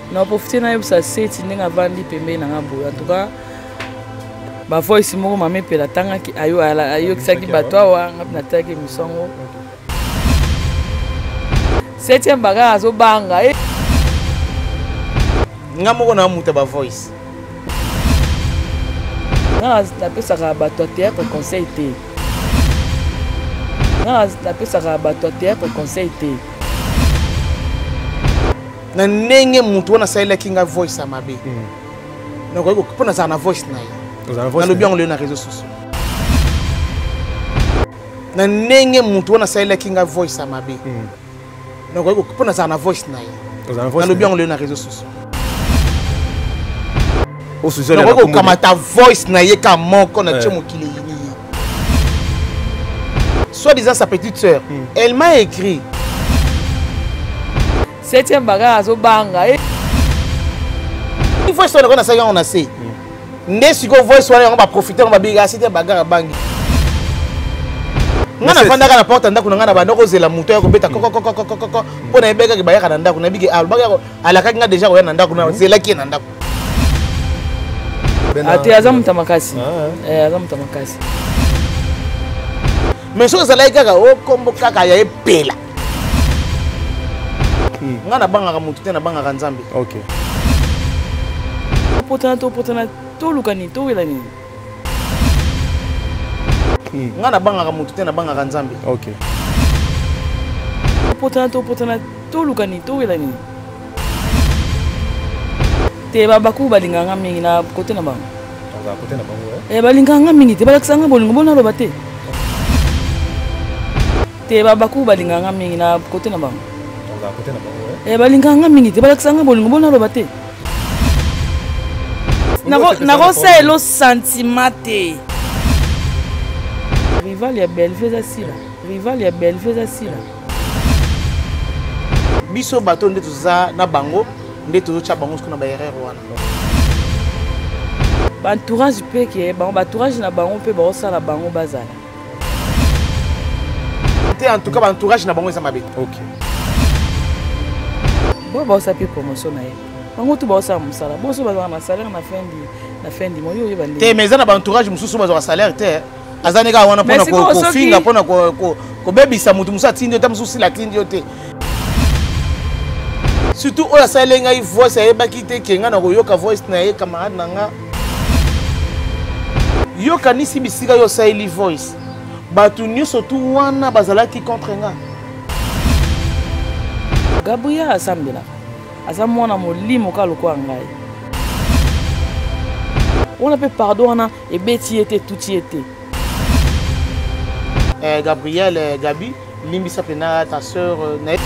na profiter na yebisa seti ndenge avandi pembeni na ngabo. En tout cas ba voice moko mame pela tanga ki ayo kisaki bato awa ngapina taki misongo. 7e baga azo banga ngamoko na muta ba voice. Na pesa ka bato théâtre conseil te. Na pesa ka bato théâtre conseil te. Na ndenge mutu wana salela kinga voice amabe. Na ko pona za na voice na ye. Na lobi on le na réseaux sociaux. Na ndenge mutu wana salela kinga voice amabe. Na ko pona za na voice na ye. Na lobi on le na réseaux sociaux. Donc, comme ta voice na ye ka moko na tche mokili yini. Soit disant sa petite sœur, elle m'a écrit. 7e baga azo banga Une fois sur le on a ça on a sait. Ne si go voice on va profiter on va biga 7e baga bangi. Ngana fanda kana porte ndako ngana ba ndoko zela muto ya ko beta koko pona ebeka ke bayaka na ndako na bigi albaga alaka nga déjà ko na ndako na zela ki na ndako. Ati azamu tamakasi. Azamu tamakasi. Mais so za like kaka o kombo kaka ya epela. Ngana banga mutu tena banga nzambe. OK. Potana to lukani to welani. Ngana banga mutu tena banga nzambe. OK. Potana to lukani to welani. Te babaku balinganga mingi na kote na bango. Kote na bango. Balinganga mingi te balakisanga bolingo bona loba te. Te babaku balinganga mingi na kote na bango. Kote na bango. Balinganga mingi te balakisanga bolingo bona loba te. Nako sa elo sentiment te. Rival ya Belfeza sila. Rival ya Belfeza sila. Biso bato nde tuza na bango. Nde tozocha bango siko na ba erreur wana. Ba entourage pe ke ba entourage na bango pe ba osala bango bazala. Te en tout cas ba entourage na bango eza mabe. OK. Ba osala pe promotion na ye. Bango tu ba osala musala. Bo so ba na salaire na fin di moyo yo bandi. Te mais za na ba entourage mususu ba zo salaire te. Azani ka wana pona ko finga pona ko bebisa mutu musa tindi ta mususu la tindi yo te. Surtout ola salenga i voice ya bakite kenga na koyoka voice na ye camarade nanga yoka nisi bisika yo saili voice batu nyuso tu wana bazalaki contre nga Gabriel asambela azamona molimo ka lokwa ngai on peut pardonner et beti était tout y était Gabriel Gabi limbisa pena ta sœur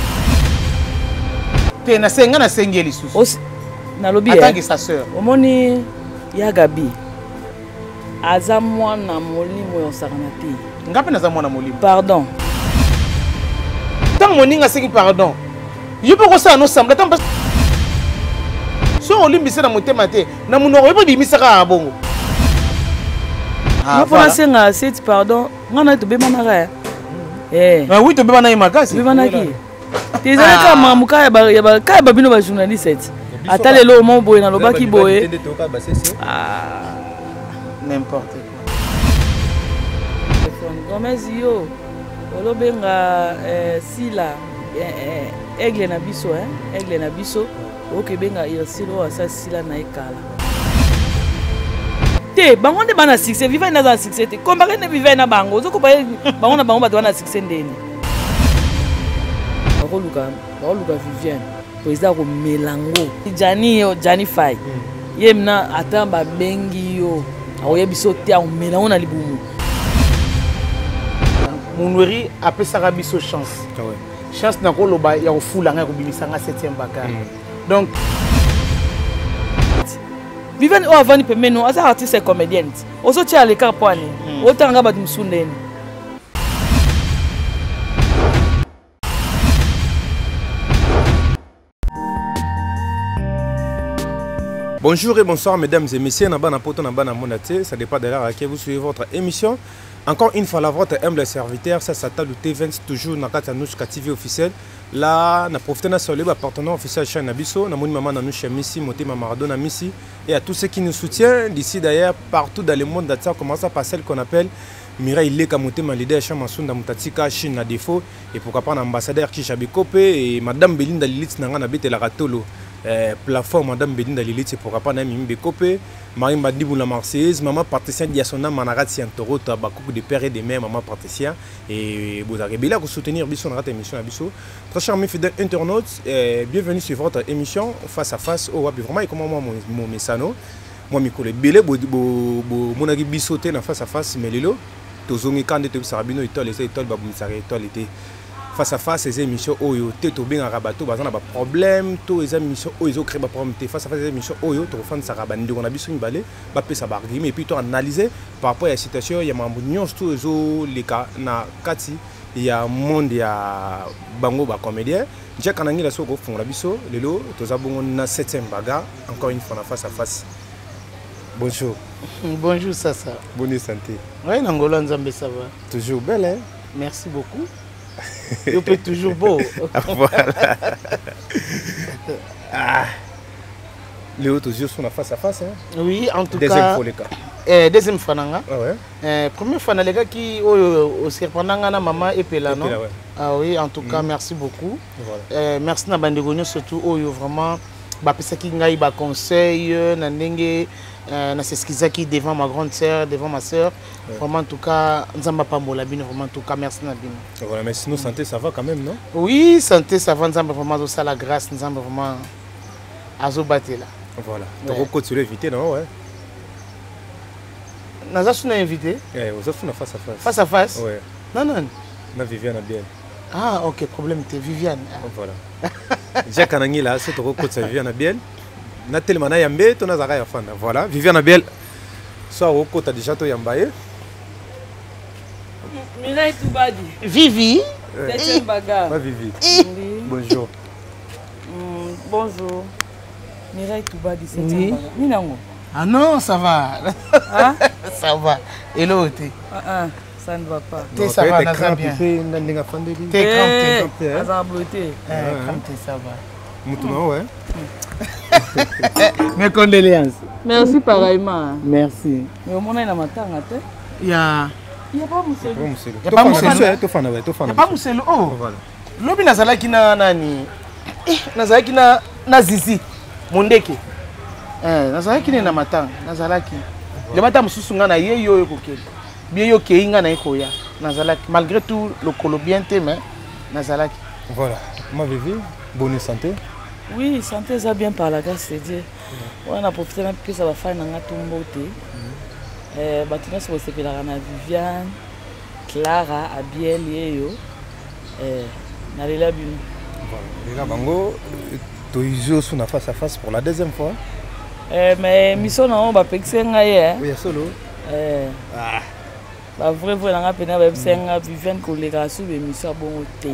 na senga na sengeli susu na lobi atangi sa sœur omoni ya Gabi aza mwana molimo yo sakana te ngapi na za mwana molimo pardon tant moninga sengi pardon yo pe ko sa no sambla tant so olimbisa na motema te na munoko yo pe bimisa ka bongo na pona senga set pardon ngana to be manaka na oui to be manaka makasi be manaki tezala ka mamuka ya ba bino ba journaliste atale lo mo boye na lobaki boye n'importe quoi Gomez yo olobenga sila aigle na biso oke benga irsilo asa sila na ekala te bango nde bana succès viva na za succès te kombaka ne viva na bango zoko ba bango na bango bato na succès ndeni Luka Vivienne président ko melango Jani Fay yemna atamba bengi yo aoye biso te a melango na libumu Mounoueri apesaka biso chance chance na ko loba ya ofula nga ko bimisanga 7e bakar donc Vivienne o avani pemeno asa artiste et comédienne oso tia le car poani otanga batu msundeni. Bonjour et bonsoir mesdames et messieurs, ça dépend de l'heure à laquelle vous suivez votre émission. Encore une fois, la votre humble serviteur, ça s'attend le T20 toujours dans la TV officielle. Là, na profité na saluer partenaire officiel chaîne Nabiso, na moni maman na nous chez Missi, Motema Maradona Missi et à tous ceux qui nous soutiennent d'ici d'ailleurs partout dans le monde d'Atsa, commence à passer celle qu'on appelle Mireille Leka Motema leader chez Masunda Mutatika Chine na défaut et pourquoi pas un ambassadeur qui Chabikope et madame Belinda Lilith nanga na bete la ratolo. Plateforme madame Belinda Lilith pourquoi pas na Mimbe Kopé, Marie Madibou la Marseillaise, maman patricien Diasona Manarati Antoro Tabakou de père et de mère maman patricien et vous arrivez là pour soutenir Bisson rate émission Abisso. Très chers mes fidèles internautes, bienvenue sur votre émission face à face au Wabi vraiment et comment moi mon messano moi mi collègue belé mon agi bisoté na face à face mais lelo tozongi kande te sarabino itole les étoiles babou misare étoile était face à face ces émissions oyo te to bien rabato bazana ba problème to les émissions oyo créer ba problème face à face ces émissions oyo to fan sarabandi on a biso balé ba pesa ba argument et puis to analyser par rapport à la situation il y a mambo nyonso to ezo les cas na kati il y a monde ya bango ba comédien j'ai kanangi la soko fond la biso lelo to zabongo na 7e bagarre encore une fois na face à face. Bonjour. Bonjour Sasa. Bonne santé. Oui, Nangola Nzambe, ça va. Toujours belle, hein? Merci beaucoup. Tu peux toujours beau. Voilà. Ah. Léo, toujours sur la face à face, hein? Oui, en tout deuxième cas. Fois, les cas. Deuxième fois, nanga. Ah ouais? Première fois, les gars qui au serpentanga na maman et Pela, non? Ouais. Ah oui, en tout cas, merci beaucoup. Voilà. Merci na bandegonyo surtout oyo vraiment ba pesa ki ngai ba conseil na ndenge na seskizaki devant ma grande sœur, devant ma sœur. Ouais. Vraiment en tout cas, nzamba pambola bino vraiment en tout cas merci na bino. Voilà, mais sinon santé ça va quand même, non? Oui, santé ça va, nzamba vraiment ça la grâce, nzamba vraiment azo batela. Voilà. Donc au côté sur invité non ouais. Naza suna invité? Vous avez face à face. Face à face? Ouais. Non non. Na Viviane bien. Ah OK, problème t'es Viviane. Voilà. Jacques Anangi là, c'est au côté Viviane bien. Na tellement na yambe to na zaka ya fanda. Voilà, Viviane bien. Soit au côté déjà to yambaye. Mireille Toubadi. Vivi. Septième bagarre. Ma Vivi. Bonjour. Bonjour. Mireille Toubadi, septième bagarre. Minango. Ah non, ça va. Hein? Ça va. Hello, t'es. Ça ne va pas. T'es ça va, Naza bien. T'es crampé. Naza bloqué. Crampé, ça va. Moutouna, ouais. Mes condoléances. Merci pareillement. Merci. Mais au moins, il y a matanga. Il y a. Il n'y a pas Mousselo. Il n'y a pas Mousselo. Il n'y a pas Mousselo. Oh. Lobi Nazalaki na nani. Nazalaki na Zizi. Mondeke. Nazalaki na matanga. Nazalaki. Le matin, je suis na yeyo kokeli. Bien yo keinga na ekoya. Nazalaki. Malgré tout, le colo bien mais Nazalaki. Voilà. Ma Vivi, bonne santé. Oui, santé ça bien par la grâce de Dieu. On a profité même que ça va faire un tombeau. Batina se pose la Viviane, Clara, Abiel et yo. Nalela Bino. Voilà. Bango, tu joues sur la face à face pour la deuxième fois. Mais mission non, bah pexer ngaye. Oui, solo. Ah. Bah vrai nga pena ba pexer Viviane collègue sur émission bon té.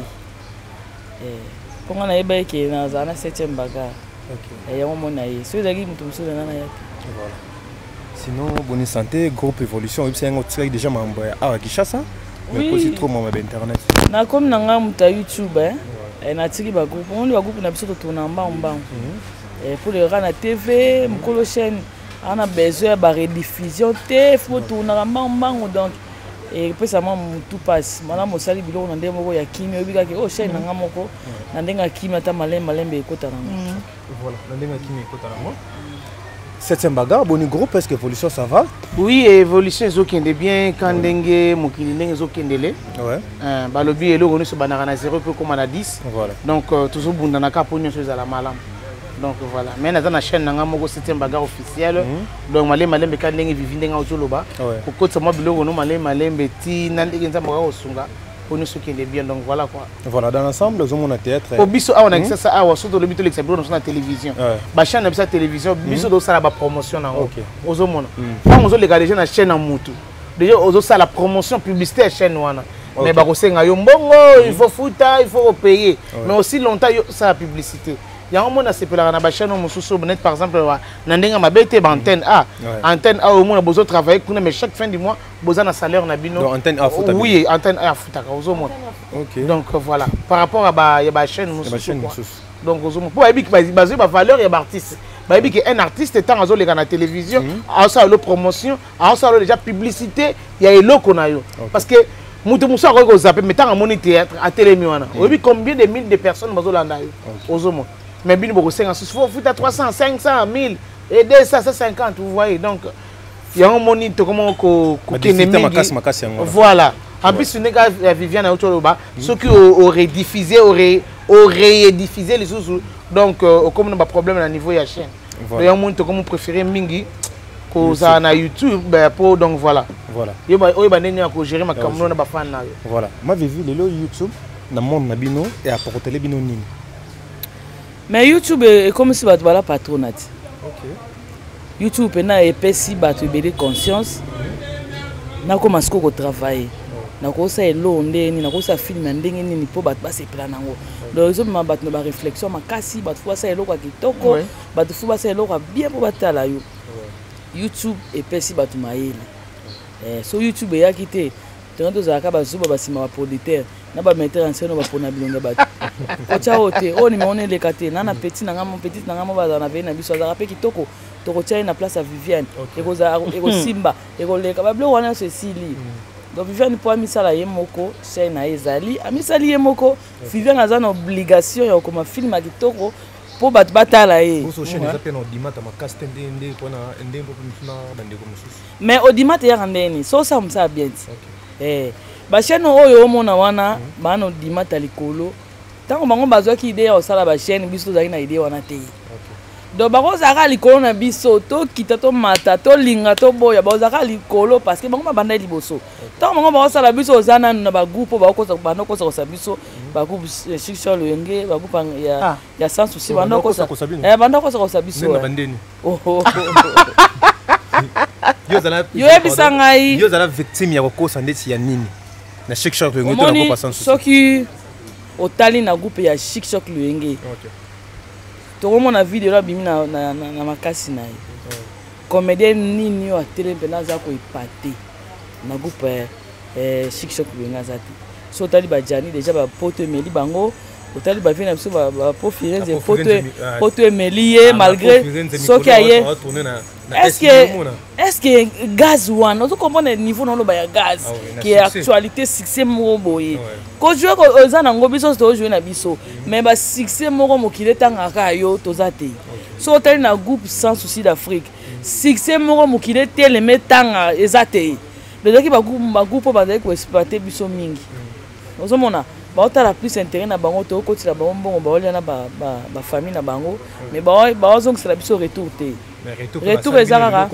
Pour on a ébé qui na za na 7e bagarre. OK. Et on mona yi. So dagi mutum so na na yaki. Voilà. Sinon bonne santé, groupe évolution, c'est un autre déjà membre à Kinshasa. Mais aussi trop membre internet. Na comme nanga muta YouTube et na tiki ba groupe, on le groupe na biso to tourna mbamba. Et pour les rana TV, mkolo chaîne on a besoin de rediffusion té faut tourna mbamba donc et puis ça m'a tout passe madame mosali bilo na ndemo ya kimi obika ke o chaîne nanga moko na ndenga kimi ata malembe ekota nango. Voilà, na ndenga kimi ekota nango. 7e bagarre, bon groupe, est-ce que l'évolution ça va? Oui, l'évolution est bien quand dengue mokili ezokendele. Ouais. Balobi elo ronu so banana na 0 peu comme à 10. Voilà. Donc toujours bundana ka ponyo so za la malam. Donc voilà. Mais na na chaîne nanga moko 7e bagarre officielle. Donc malembe quand dengue vivi ndenga ozoloba. Ko kotsa mo biloko no malembe ti nandenge nzamba ka osunga. Pour nous ce qui est bien donc voilà quoi. Voilà dans l'ensemble nous avons un théâtre. Au biso on a accès ça à surtout le bito l'exemple dans la télévision. Ba chaîne na télévision biso do ça la promotion na OK. Ozo mona. Quand ozo légaliser na chaîne en mutu. Déjà ozo ça la promotion publicité chaîne wana. Mais ba ko senga yo mbongo il faut fouta il faut payer. Mais aussi longtemps ça la publicité. Il y a un monde à se faire na chaîne mosusu net par exemple na ndenga mabete ba antenne A. Antenne A au moins besoin travailler mais chaque fin du mois besoin un salaire na bino. Donc antenne A futa. Oui, antenne A futa au moins. OK. Donc voilà, par rapport à ba chaîne mosusu. Donc au moins pour ebi basé ba valeur ya ba artiste. Ba ebi que un artiste tant azo le na télévision, a ça le promotion, a ça déjà publicité, il y a eloko na yo. Parce que mutu musa ko zappé mettant en moni théâtre à télémi wana. Obi combien de mille de personnes bazo landa yo. Au moins. Mais bien beaucoup 500, il faut à 300, 500, 1000 et 200, 150, vous voyez. Donc il y a un moniteur comment voilà. En plus, ce n'est pas Viviane Autoloba, ceux qui auraient diffusé, auraient diffusé les sous. Donc comme on a un problème à niveau de la chaîne. Il y a un moniteur comme préféré Mingi qu'on a YouTube, donc voilà. Voilà. Il y a un gérer ma caméra na fan na. Voilà. Ma vu le YouTube na monde na bino et apporter les bino nini. Mais YouTube est comme si tu la patronat. OK. YouTube est épais batu bébé conscience. Na commence ko travailler. Na ko sa elo ndeni, na ko sa film ndenge nini po batu ba se plan nango. Donc ils ont ma batu ba réflexion makasi batu fo sa elo kwa kitoko, batu fo ba sa elo kwa bien po batala yo. YouTube épais batu maele. So YouTube ya kité. Tendo za ka ba zuba ba sima ba producteur. Na ba metteur en scène ba pona bilonga batu. Kocha ote o ni mone le kate na na petit na ngamo petit na ngamo ba na ve na biso za rapé kitoko to kocha na place à Viviane eko simba eko le ka ba blo wana se sili donc Viviane po misala ye moko c'est na ezali amisali ye moko Viviane a une obligation ya comme film kitoko po bat batala ye so chaîne za pena odimata makasta ndende kona ndembo na bande ko mususu mais odimata ya ndeni so ça msa bien ba chaîne oyo omona wana bana odimata likolo. Tant que bango bazwaki idée au sala ba chaîne biso zaki na idée wana te. Donc bango zaka likolo na biso to kita to mata to linga to boya ba zaka likolo parce que bango banda liboso. Tant que bango ba sala biso zana na ba groupe ba ko sa sa biso ba groupe Chic Loyenge ba groupe ya sans souci banda ko sa banda ko sa biso. Oh. Yo ebisangai. Yo zala victime ya ko sa ndeti ya nini. Na Chic Loyenge to na ko pa sans souci. Soki otali na groupe ya Chic Loyenge. OK. To mo na vidéo la bimi na makasi na ye. Comédien nini yo atele pena za ko ipate. Na groupe Chic Loyenge azati. So tali ba Jani déjà ba poto meli bango, otali ba vina biso ba profiler des poto melié malgré so ki aye. Est-ce que gaz one, on comprend le niveau dans le baya gaz qui est actualité succès mo boye. Ko jouer ko ozana ngo biso to jouer na biso, mais ba succès mo mo kile tanga ka yo tozate. So tali na groupe sans souci d'Afrique. Succès mo mo kile tele metanga ezate. Le doki ba groupe ba ko exploiter biso mingi. Ozomona ba otala plus intérêt na bango to ko tila bango bongo ba olia na ba famille na bango, mais ba ozong c'est la biso retour te. Retour ezarara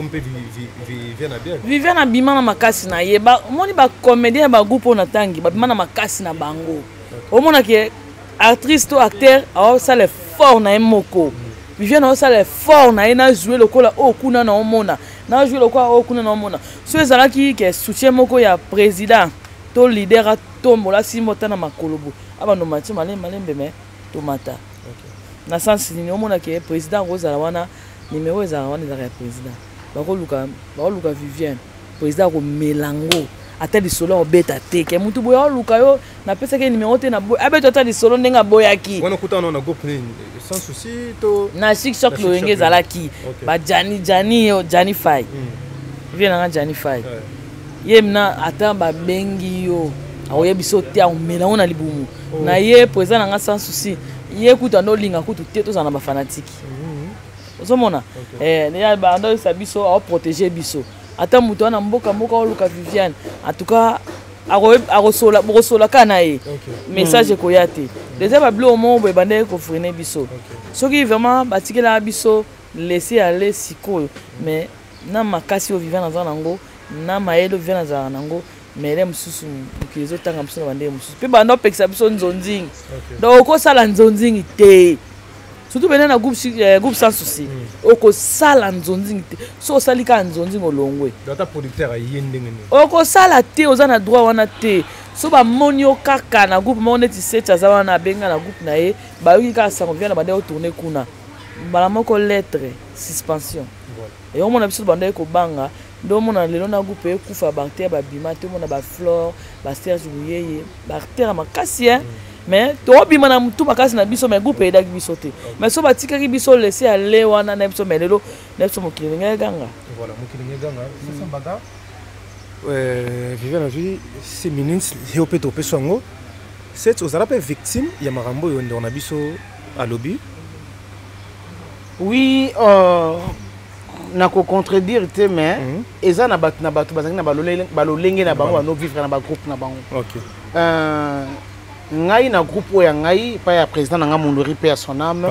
Viviane na bima na makasi na ye ba moni ba comédien ba groupe na tangi ba bima na makasi na bango omona ke actrice to acteur a ça le fort na moko Viviane a ça le fort na na jouer le kola o kuna na omona na jouer le kola o kuna na omona so ezalaki ke soutien moko ya président to leader a tombola simota na makolobo aba no mati malembe me tomata na sens ni omona ke président Rosala wana numéro za wana za président bako luka Viviane président ko melango ata di solo obeta te ke mutu boya luka yo na pesa ke numéro te na boy abeto ata di solo ndenga boyaki wana kutana na groupe ni sans souci to na Chic Loyenge zalaki ba Jani Fai Viviane na Jani Fai yemna ata ba bengi yo awoye biso te a melango na libumu na ye président na sans souci ye kuta no linga kutu te to zana ba fanatique. Ozomona ya bando sa biso a protéger biso ata mutu na mboka luka Viviane en tout cas arosola kana ye message ko yate déjà ba blo mo be bande ko freiner biso soki vraiment batikela biso laisser aller siko mais na makasi o Viviane na nango na maelo Viviane na nango mais les mususu kizo tanga biso bande mususu pe bando pekisa biso nzonzingi donc ko sala nzonzingi te surtout bena na groupe sans souci oko sala nzonzi te so salika nzonzi ngolongwe data producteur ayendenge oko sala te oza na droit wana te so ba monio kaka na groupe mo neti secha za wana benga na groupe na ye ba yoki ka sango vient na bande o tourner kuna bala moko lettre suspension et on mona biso bande ko banga ndo mona lelo na groupe ekufa bactérie ba bima te mona ba flore ba Serge Buyeye bactérie makasi mais to bima na mutu makasi na biso mais groupe edaki biso te mais so batikaki biso laisser aller wana na biso melelo na biso mokilinga ganga voilà mokilinga ganga ça baga Viviane azui 6 minutes yo pe to peso ngo c'est aux arabes victime ya marambo yo ndo na biso à lobby oui na ko contredire te mais eza na batu bazaki na balolenge na bango no vivre na ba groupe na bango OK ngai na groupe oya ngai pa ya président na nga Mounoueri pe ya son âme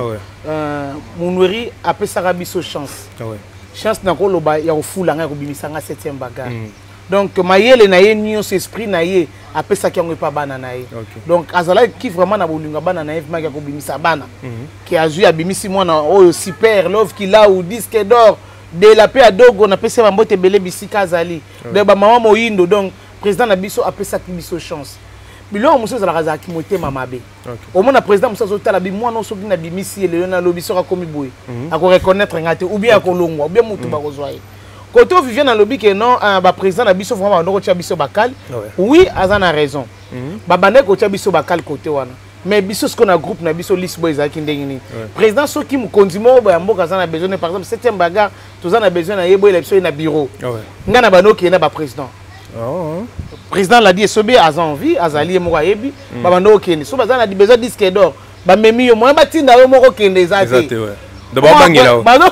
Mounoueri apesaka biso chance chance na ko loba ya ofula nga ko bimisa nga 7e bagarre donc mayele na ye nyonso esprit na ye apesaki yango pa bana na ye donc azala ki vraiment na bolinga bana na ye ma ko bimisa bana ki azui abimisi mwana oyo super love ki là ou disque d'or de la paix à dogo na pesa ba mbote belé bisika azali de ba mama moyindo donc président na biso apesaki biso chance bilo muso za la ki motema mabe au moins na président muso zotala bi mwana soki na bimisi le na lobi soka komi boye ako reconnaître ngate ou bien akolongwa ou bien mutu ba kozwaye côté Viviane na lobi que non ba président na biso vraiment ndoko tia biso bakal oui azana raison ba bande ko tia biso bakal côté wana mais biso ce qu'on a groupe na biso list boys aki ndengini président soki mukondimo ba mboka azana besoin par exemple 7e bagarre tozana besoin na yebo élection na bureau ngana banoki na ba président président l'a dit sobe a envie azali mo yebi ba bando okende so bazana di besoin disque d'or ba memi yo mo batinda yo moko kende zate de ba bangela ba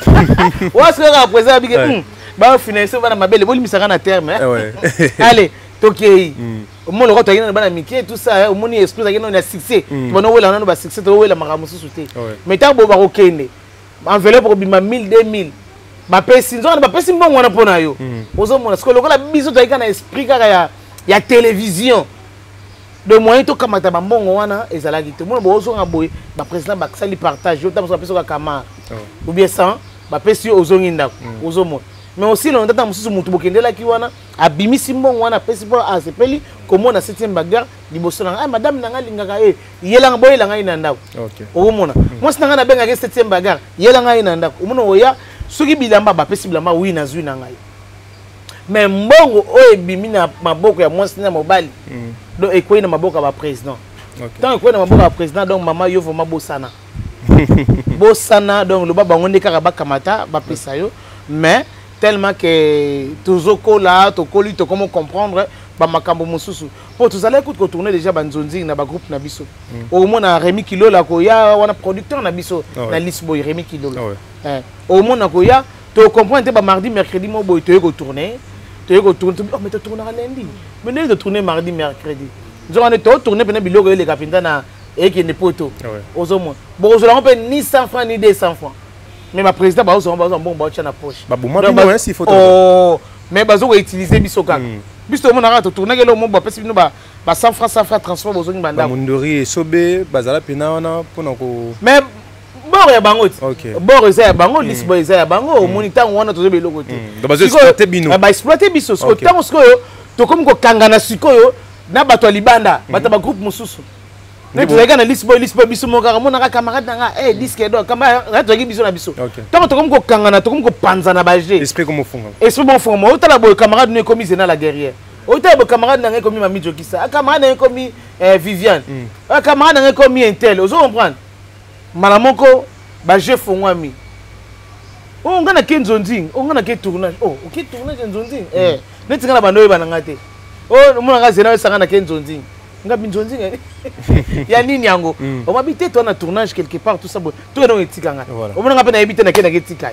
wa ce que président bige ba financer bana mabele boli misaka na terme allez tokei mo loko toyina bana miki tout ça au moni esprit zakino na succès bono wela nano ba succès to wela makamusu sute mais ta bo ba okende enveloppe ko bima 1000 2000 ba pesi nzo ba pesi mbongo na pona yo ozo mona siko lokola biso toyika na esprit kaka ya télévision de moyen to kamata ba mbongo wana ezalaki te mona bozo nga boy ba président ba sali partage yo tamuso peso ka kama ou bien ça ba pesi ozo nginda ozo mona mais aussi le ndata mususu mutu bokendela ki wana abimisi mbongo wana pesi po asepeli komona 7e bagarre liboso na ngai madame nanga lingaka yelanga boyela ngai na ndako ozo mona moi sinanga na benga ke 7e bagarre yela ngai na ndako omona oya soki bilamba bapesi bilamba oui na zwi na ngai mais mbongo oyo ebimi na maboko ya mwasi na mobali donc ekwei na maboko ya baprésident tant ekwei na maboko ya président donc mama yo vraimen bosana bosana donc loba bango nde kaka bakamata bapesa yo mais tellement que tozokola tokoli tokomo comprendre bamakambo mosusu po tozala écoute ko tourner déjà banzonzi na ba groupe na biso au moins na Rémi Kilola ko ya wana producteur na biso na Lisboy Rémi Kilola au moins na ko ya to comprendre ba mardi mercredi mo boy to tourner mais to tourner lundi mais ne de tourner mardi mercredi nous on est tourner pendant bilogo les kapinda na eke ne poto ozo mo bo ozo la on peut ni 100 francs ni 200 francs mais ma président ba ozo bon ba na poche ba bon moi si photo mais bazo utiliser biso kaka biso mo na to tourner ke lo mo ba pesi bino ba 100 francs transport bozo ni banda Mounoueri sobe bazala pena wana pona ko mais bord ya bango bord eza ya bango Lisboa eza ya bango moniteur wana tozo beloko te donc bazo exploiter bino ba exploiter biso ko tango sikoyo to comme ko kangana sikoyo na bato libanda bato ba groupe mususu ne tozaka na Lisboa biso mo kaka mona ka camarade nga disque d'or camarade toki biso na biso tango to comme ko kangana to comme ko panza na ba jeu esprit comme funga mo utala boy camarade ne comme zena la guerrière utala boy camarade nga comme Mami Jokisa camarade nga comme Viviane camarade nga comme Intel ozo comprendre mala moko ba jeu fongwami o ngana ke nzonzi o ngana ke tournage o ke tournage nzonzi netinga na bando yeba nga te o mona nga zena sanga na ke nzonzi nga binzonzi ya nini yango o mabite to na tournage quelque part tout ça bon to no etika nga o mona nga pe na ebite na ke na ke tika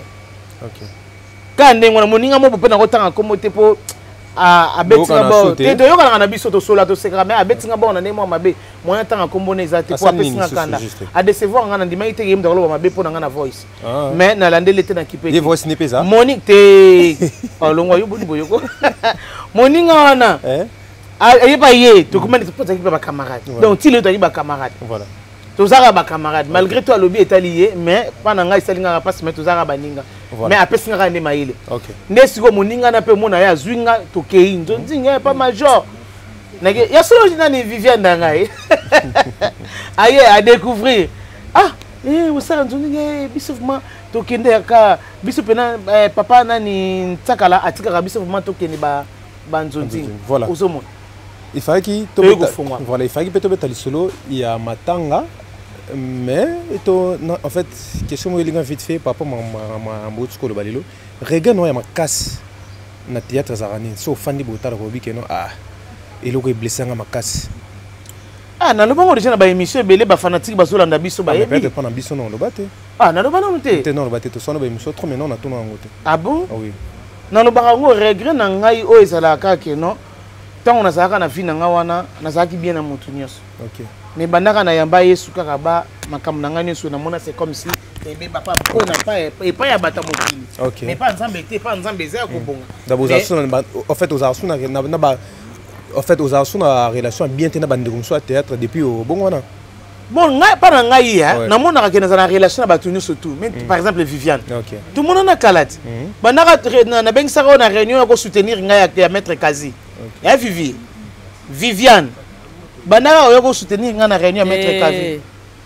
ka ndengo na moninga mo pe na ko tanga komo te po abetinga bo te to yoka na biso to sola to sekra mais abetinga bo na nemo mabe moyen tanga kombo na ezate po apesinga kanda a décevoir nga na ndima ite yem ndolo mabe po na nga na voice mais na landele te na kipe ye voice ni pesa monik te olongwa yo boni boyoko moninga wana aye ba ye to comment to pota ki ba camarade donc ti le to ba camarade voilà tozaka ba camarade malgré tout alobi etalié mais pana nga isalinga passe mais tozaka baninga mais apesi nga ne maile nde siko moninga na pe mona ya zwinga tokei nzonzinga pas major nage ya solo nani Viviane ngai aye à découvrir vous savez nzonzinga bisofuma tokende ka biso pena papa nani tsakala atika biso vraiment tokende ba nzonzinga voilà ozomona il fallait qu'il voilà il fallait que peut-être le solo il y a matanga mais en fait question moi il vite fait papa ma mbotsu ko balilo reggae no ya makasi na théâtre zarani so fandi botala ko bikeno eloko e blessé nga makasi na lobango déjà na ba émission belé ba fanatique ba solanda biso ba yebi peut-être pas na biso non lobate na lobana monte non lobate to sono ba émission trop mais non na tuna ngote bon oui na lobango regret na ngai o ezala ka ke non tant on a ça na fina nga wana na ça ki bien na mutu nyos OK mais bandaka na yamba yesu kaka ba makam na ngani so na mona c'est comme si ebe papa ko na pas ya bata mokili OK mais pas nzambe te pas nzambe za ko bonga d'abord en fait aux arçons na ba en fait aux arçons na relation bien tena bande comme soit théâtre depuis au bon wana bon ngai pas na ngai na mona ka na relation na batu surtout mais par exemple Viviane OK tout le monde na kalati bandaka na bengisa ko na réunion ko soutenir ngai ya maître Kazi ya Viviane bandaka oyo ko soutenir nga na réunion maître Kavi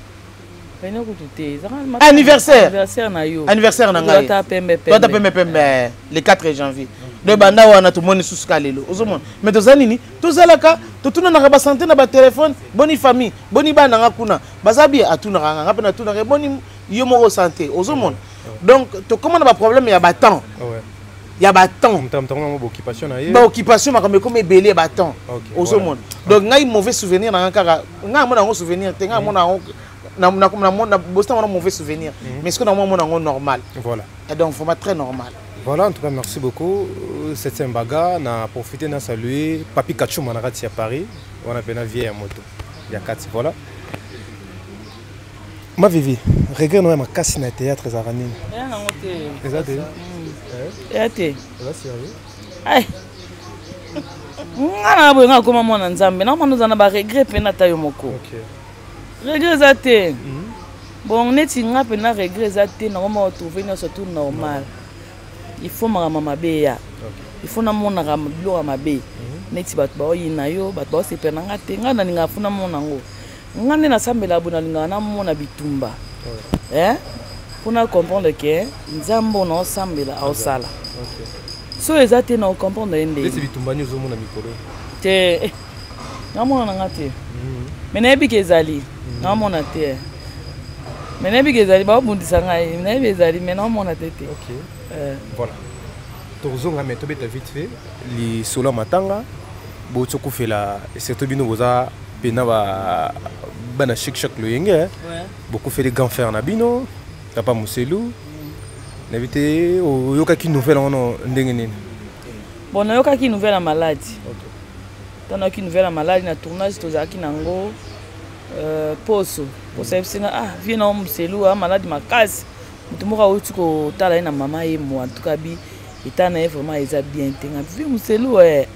anniversaire na yo anniversaire na ngai toi ta pembe le 4 janvier de banda wana to moni susuka lelo ozomona mais tozali nini tozalaka totuna na ba santé na ba téléphone boni famille boni bana nga kuna bazabi atuna nga pe na tuna boni yo moko santé ozomona donc to comment ba problème ya ba temps ya ba temps occupation na ye ba occupation makambe comme belé ba temps ozomona donc ngai mauvais souvenir na kaka nga mona ngo souvenir te nga mona na bosta mona mauvais souvenir mais ce que na mona ngo normal voilà et donc format très normal. Voilà, en tout cas merci beaucoup cette baga na profiter na saluer Papi Kachou manarati à Paris on a peine vieille moto il y a 4 voilà ma vivi regret no ma kasi na théâtre zarani na ngote exactement ete là sérieux ai ngana bo nga koma mona nzambe na mona zana ba regret pena tayo moko OK regret zate bon neti nga pena regret zate na koma retrouver na surtout normal il faut mama mabeya il faut na mona ga bilo mabe neti bat ba oyina yo bat ba se pena ngate nga na ninga funa mona ngo ngane na sambela bona linga na mona bitumba pour comprendre que nzambo na sambela osala so ezate na comprendre ende esi bitumba nyo zo mona mikolo te na mona ngate mena ebi kezali na mona te mena ebi kezali ba bundisa ngai mena ebi ezali mena mona te te OK voilà tozonga mais tobeta vite fait li solo matanga bo tsokufela surtout bino boza pena ba bana chic loyenge beaucoup fait des grands frères na bino papa Muselu n'habité au yokaki nouvelle on ndenge nini bon na yokaki nouvelle maladie tana ki nouvelle maladie na tournage tozaki nango poso posa viens na Muselu maladie makasi mutu moko uti ko tala na mama ye mo en tout cas bi etana vraiment eza bien tenga viens Muselu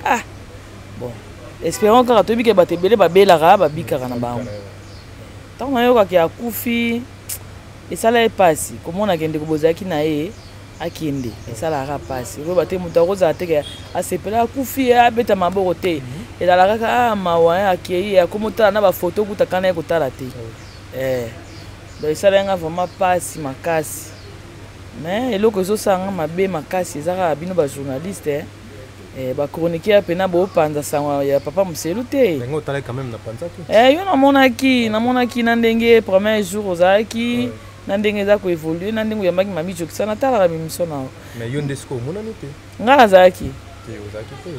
bon espérons que tu que bato ebele babelaka babikaka na bango ntango nayokaki akufi esala epasi komona kende kobozalaki na ye akende esalaka pasi oyo bate moto akozala teke asepela akufi abeta maboko te ezalaka kaka mawa akei akomotala na bafoto okutaka na ye kotala te donc esalanga vraiment pasi makasi mais eloko ezosanga mabe makasi eza kaka bino bajournaliste ba chroniqueur pena bo panza sango ya papa Muselu te ngo tala quand même na panza tout yo namonaki na ndenge premier jour ozaki na ndenge za ko évoluer na ndenge ya maki mami jokisa na tala mi misona mais yo ndesko mona te ngana zaki te ozaki te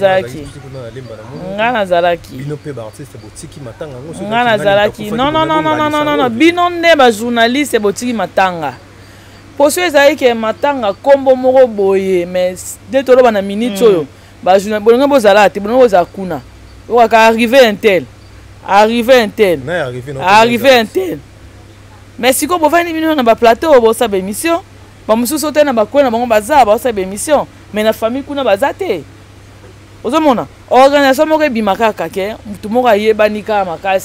ngana zalaki bino pe ba artiste botiki matanga ngo ngana zalaki non bino nde ba journaliste botiki matanga poso ezali ke matanga kombo moko boye mais de toloba na minute oyo ba journal bolonga bozala te bolonga bozala kuna okaka arriver un tel mais siko bovani bino na ba plateau bosa ba émission ba mususu te na ba kwena bango baza bosa ba émission mais na famille kuna baza te ozomona organisation moko ebimaka kaka ke mutu moko ayebani kaka makasi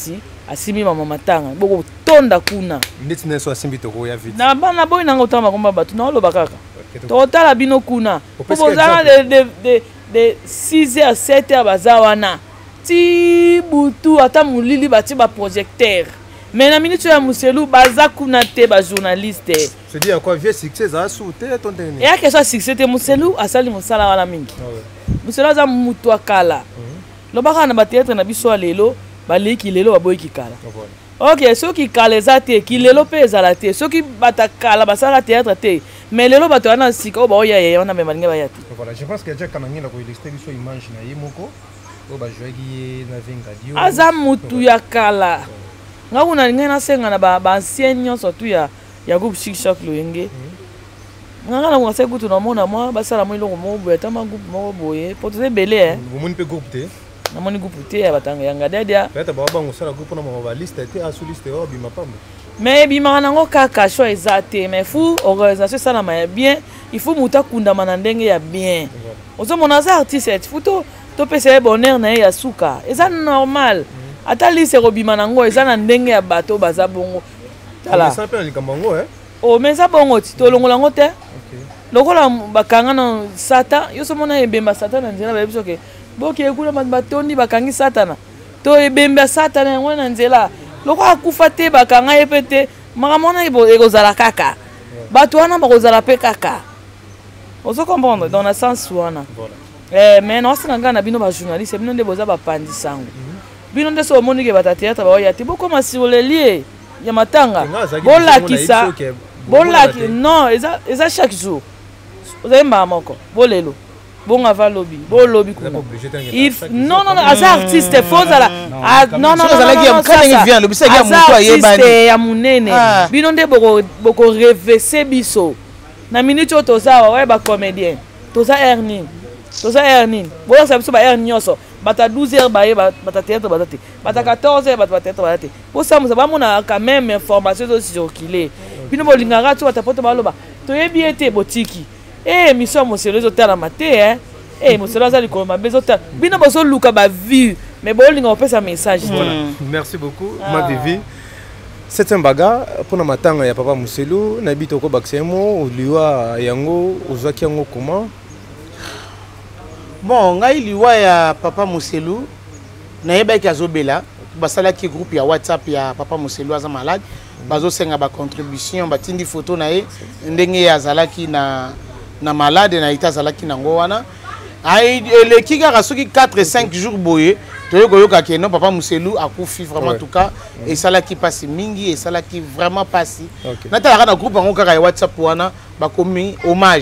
asimi mama matanga boko tonda kuna ndeti neso asimbi toko ya vite na bana boy nanga otama komba batu na oloba kaka totala bino kuna popozana de 6h 7h baza wana ti butu ata mulili bati ba projecteur mais na minute ya Muselu baza kuna te ba journaliste se dit à quoi vieux succès za souté ton dernier et que ça succès te Muselu asali musala wana mingi Muselu za mutu akala lobaka na ba théâtre na biso lelo baleki lelo baboyi kikala ok soki kala eza te kilelo mpe ezala te soki batakala basala théâtre te mais lelo bato wana sika oyo baoya wana me balingi baya te voilà je pense que déjà kanangi na koillustre biso image na ye moko oyo bajoyaki ye na vengadio aza mutu ya kala nga kuna lingai nasenga na baancien nyonso tu ya groupe Chic Choc Loyenge nganga na mwase kutu namona mwa basala mo eloko moko boye ata magroupe moko boye po toza ebele bomoni mpe groupe te namoni groupe te ya batanga yanga dadia peut-être babango sala groupe na mo ba liste te asu liste oyo bima pamba mais bimaka nango kaka cho eza te mais fu organisation esalama ya bien il faut mutu akundama na ndenge ya bien ozomona aza artiste fu topesa ye bonheur na ye ya suka eza normal ata lise ekobima nango eza na ndenge ya bato baza bongo tala o mais eza bongo ti tolongola yango te lokola bakanga na satan yo somona ebemba satan na nzela bayebi soke boke kuna batondi bakangi satana to ebemba satana yango na nzela lokola akufa te bakanga ye pe te makambo wana ekozala kaka bato wana bakozala pe kaka ozo comprendre dans le sens wana mais naosenga ngai na bino bajournaliste bino nde boza bapandi sango bino nde so omoni ke bata théâtre baoya te bokoma sirolelie ya matanga bolakisa non eza chaque jour ozayembaka moko bolelo bonga va lobby bolobi kuna non aza artiste fozala non artiste ya munene bino nde boko revese biso na minute oyo toza waye bacomédien toza erning boyosa biso ba erning nyonso bata 12h baye bata théâtre bata te bata 14h bata théâtre bata te bosamusa bamona quand même information ezocircule bino bolingaka to bata poto baloba toyebi ete botiki mission Muselu ezotalama te Muselu aza likolo mabe ezotala bino bozoluka bavue mais bolinga kopesa message merci beaucoup ma vivi c'est un baga mpona matanga ya papa Muselu nayebi tokobakisa ye mo oliwa yango ozwaki yango comment bon ngai liwa ya papa Muselu nayebaki azobela basalaki groupe ya WhatsApp ya papa Muselu aza malade bazosenga bacontribution batindi photo na ye ndenge azalaki na malade na ita azalaki nango wana eleki kaka soki 4-5 jours boye toyokoyoka ke non papa Muselu akufi vraiment en tout cas esalaki pasi mingi esalaki vraiment pasi natalaka na groupe yango kaka ya WhatsApp wana bakomi hommage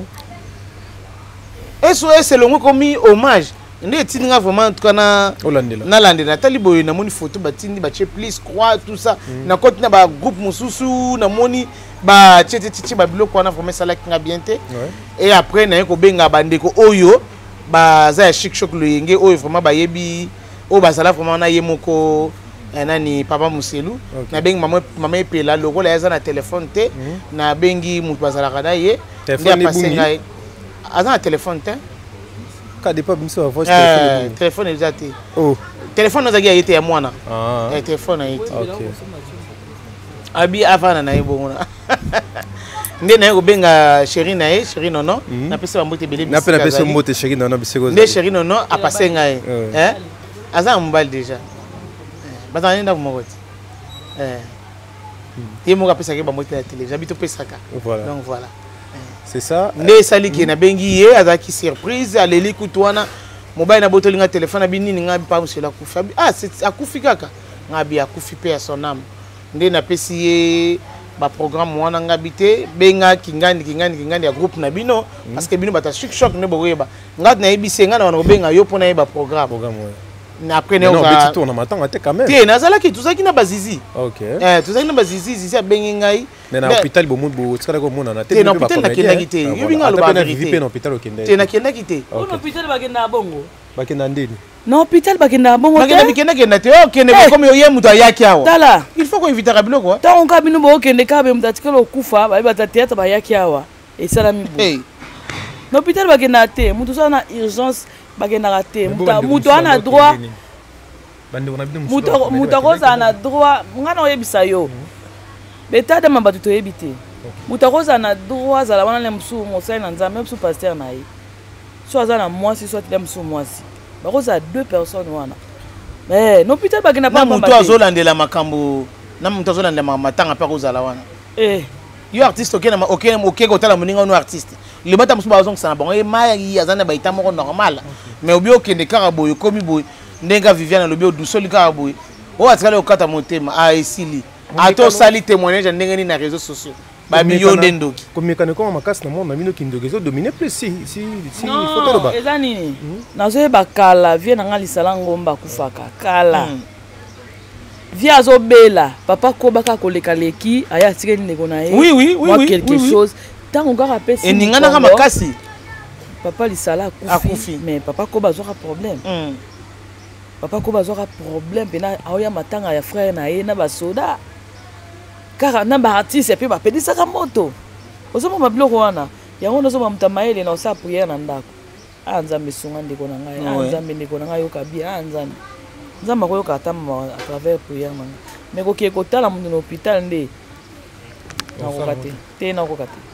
SOS elongo komi hommage nde etindi nga vraiment en tout cas nalandela natali boye namoni photo batindi batie please croix tout ça na koti na bagroupe mosusu namoni batie babiloko wana vraiment esalaki nga bien te et après naye kobenga bandeko oyo baza ya Chic Choc Loyenge oyo vraiment bayebi oyo bazala vraiment na ye moko nani papa Muselu nabengi mama epela lokola aza na telefone te nabengi mutu bazalaka na ye nde apase ngai aza na telefone te telefone eza te telefone ozaki ya ye te ya mwana telefone aye te abi avana na ye bongona nde na ye kobenga chéri na ye chéri nono napesa bambote ebele nde chéri nono apase ngai aza na mobali déjà bazala nde ndako moko te ye moko apesaki bambote ya télé jabi topesaka donc voilà c'est ça nde esaliki nabengi ye azalaki surprise aleli kutu wana mobali na botolinga telefone abi nini ngai pa Muselu akufi akufi kaka ngai akufi mpe ya son âme nde napesi ye baprogramme wana ngabi te benga kingandi ya groupe na bino parce que bino bata Chic Choc nde bokoyeba ngati nayebisi nga na wana kobenga yo mpona yeba programme après te nazalaki tozalaki na bazizi tozalaki na bazizi zizi abengi ngai na hôpital botikalaki omonana te na hôpital nakendaki te yobinga aloba te nakendaki te hôpital bakenda bongo bakenda ndeni na hôpital bakenda bongo bakenda te okende comme oye mutu ayaki awa tala il faut koinvitaka biloko ntango nka bino bookende kaka be mutu atikala okufa bayebi bata théâtre bayaki awa esalami boye na hôpital bakenda te mutu osala na urgence bakendaka te mutu ana droit moto akozala na droit nga na oyebisa yo l'état de mabato toyebi te moto akozala na droit azala wana le mosusu mosali na nzambe mosusu paster na ye so aza na mwasi so atile mosusu mwasi bakozala 2 personnes wana n'hôpital bakenda pa moto azolandela makambo na moto azolandela matanga mpe akozala wana yo artiste okende kotala moninga ono artiste lebata mosusu bazongisa na bango mai aza na baita moko normal mais obi okende kaka boye okomi boye ndenge Viviane alobi odusoli kaka boye oyo atikali okata motema esili ata osali témoignage ndenge nini na réseaux sociaux bamilio nde ndoki komekana koma makasi na mona mino kindoki ezodomine mpe si eza nini nazoyeba kala vie na nga lisala ngomba akufaka kala vie azobela papa kobaka kolekaleki aya atikeli ndeko na ye mwa quelque chose ntango kaka apesi eninganaka makasi papa lisala akufi mais papa koba azwaka problème papa koba azwaka problème mpena aoya matanga ya frère na ye na basoda kaka na baartiste mpe bapedisaka moto ozomoma biloko wana yango nazoma moto mayele na osala priere na ndako nzambe esunga ndeko na ngai nzambe ndeko na ngai yoka bien nzambe akoyoka ata à travers priere na ngai mais kokie kotala moto na hôpital nde nakoka te nakoka te.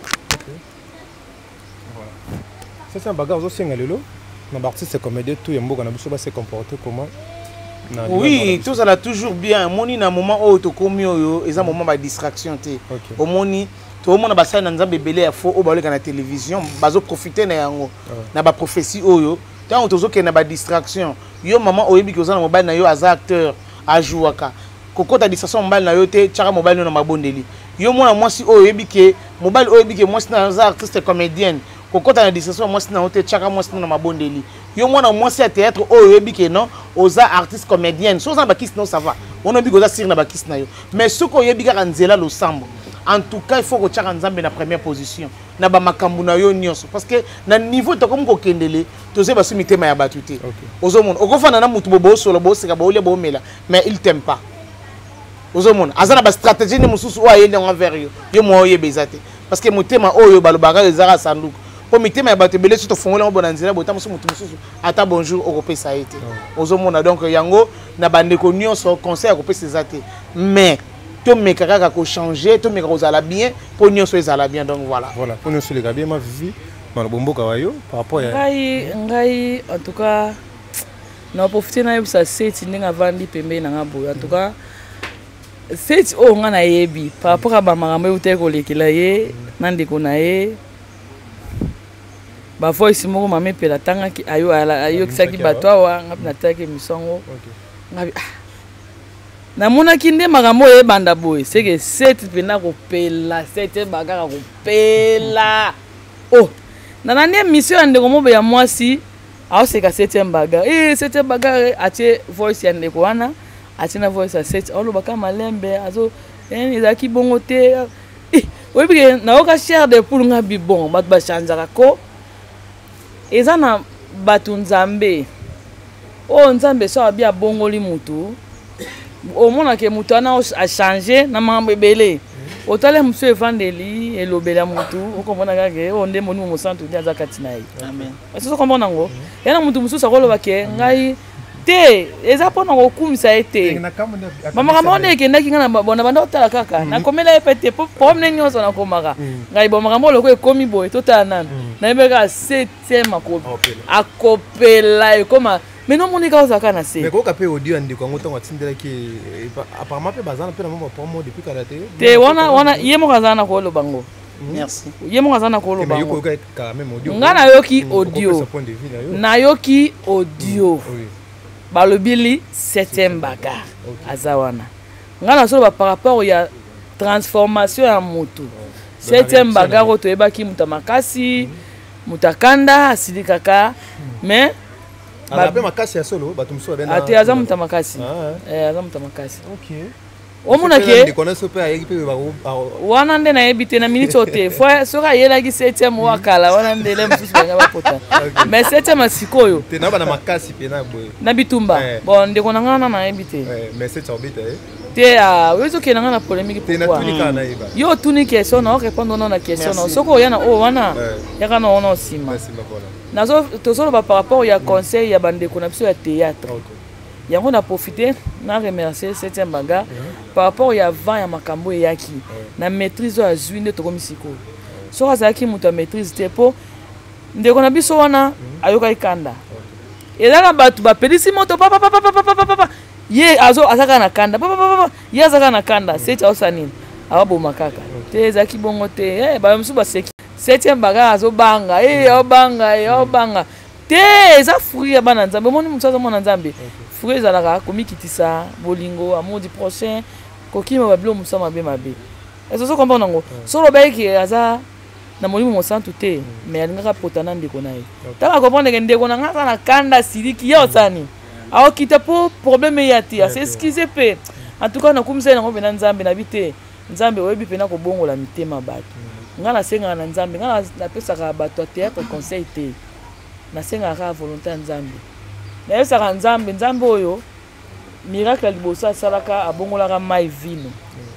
C'est un bagarre aussi lelo na artiste comédien tout yamboka na biso ba se comporter comment. Oui, tout ça là toujours bien. Moni na moment où to komi oyo, eza moment ba distraction te. Au moni to mona ba sa na nzambe belé ya fo o ba leka na télévision, bazo profiter na yango. Na ba prophétie oyo, tant tozo ke na ba distraction. Yo maman oyebi ko za na mobile na yo as acteur a jouaka. Kokota distraction mobile na yo te, chaka mobile na mabondeli. Yo mona mwasi oyebi ke mobile oyebi ke mwasi na za artiste comédienne. Kokota na distraction mwasi na hote chaka mwasi na mabondeli. Yo mwana mwasi ya théâtre oyebi ke non oza artiste comédienne. So za bakisi no ça va. On oyebi ko za sir na bakisi na yo. Mais ce ko yebi ka nzela lo sambo. En tout cas, il faut que chaka nzambe na première position. Na ba makambu na yo nyonso parce que na niveau to comme ko kendele, to ze ba sumi tema ya batuté. Ozomona, okofana na mutu bobo solo bo seka bo le bo mela, mais il t'aime pas. Ozomona, azana ba stratégie ne mususu o ayende envers yo. Yo mo oyebezate parce que mutema oyo balobaka ezara sanduku. Pour mitema ya bato belé surtout fongola mo bonanzela bota musu mutu mususu ata bonjour okopesa été. Ozomona donc yango na bandeko nyonso conseil okopesa ezate. Mais to mekaka ko changer, to mekaka ozala bien, pour nyonso ezala bien donc voilà. Voilà, pour nyonso les bien ma vie dans le bombo kawayo par rapport à ngai en tout cas na profiter na yebisa seti ndinga vandi pembe na ngabo en tout cas seti o nga na yebi par rapport à ba makambo ute ko lekela ye na ndeko na ye ba voice moko mame pela tanga ki ayo kisaki bato awa ngapi nataki misongo ngapi na mona kinde makambo e banda boy c'est que set pena ko pela set bagara ko pela oh na nane mission ndeko mobe ya mwasi aho seka 7e bagarre 7e bagarre atie voice ya ndeko wana atie na voice ya 7 olo baka malembe azo ezaki bongo te oyebi na oka cher de pour ngabi bon bat ba chanjaka ko eza na batu nzambe o nzambe so abia bongoli mutu o mona ke mutu ana a changer na mambo ebele otale musu evangeli elobela mutu okomona kake o nde moni mo santu ndi aza kati na ye amen eso komona ngo yana mutu musu sakoloba ke ngai te eza pona kokumisa ete mama mona ekendaki nga na bona banda otala kaka nakomela ye pete problème nyonso nakomaka ngai bomaka molo ko ekomi boye totala nani naibeka 7e akopela ekoma mais non monika ozaka na se mais ko kapé audio andiko ngo tongo tindela ki apparemment pe bazana pe na mo promo depuis karaté te wana yemo kazana ko lo bango merci yemo kazana ko lo bango mais yoko ka même audio ngana yoki audio na yoki audio balobili 7e bagarre azawana ngana solo par rapport ya transformation ya mutu 7e bagarre to ebaki mutamakasi mutakanda asidikaka mais ba makasi ya solo batumso bena ate aza mutamakasi aza mutamakasi OK omona ke wana nde na yebite na minute ote fois soka yelaki 7e wakala wana nde le mfusu banga bapota mais 7e asikoyo te na bana makasi pe na boye na bitumba bon ndeko na ngana na yebite mais c'est orbite te wezo ke na ngana polémique te na tunika na yeba yo tuni question na répondre na question na soko yana o wana yaka na ona osima nazo tozolo ba par rapport ya conseil ya bandeko na biso ya théâtre yango na profiter na remercier 7e bagarre par rapport ya vent ya makambo yaki na maîtrise ya zui nde tokomi sikoyo so azalaki moto ya maîtrise te po ndeko na biso wana ayoka ikanda ezaka bato bapelisi moto papa ye azaka na kanda papa ye azaka na kanda seti aosanini awaboma kaka te ezalaki bongo te bayo mosusu baseki 7e bagarre azobanga aobanga te eza fruit ya bana nzambe omoni moto aza mwana nzambe fruit ezalaka komikitisa bolingo amour du prochain kokima babilo mosusu mabe ezozo comprendre nango so lobaki aza na molimo mosantu te mais alingaka potana ndeko na ye taka comprendre ke ndeko na nga aza na kanda siliki ye osani aokita po problème ya te aseskize pe en tout cas nakumisai nango mpena nzambe nabi te nzambe oyebi mpena kobongola mitema bato nga nasengaka na nzambe nga napesaka bato ateatre conseil te nasengaka volonté ya nzambe nayebisaka nzambe oyo miracle ya liboso asalaka abongolaka mai vino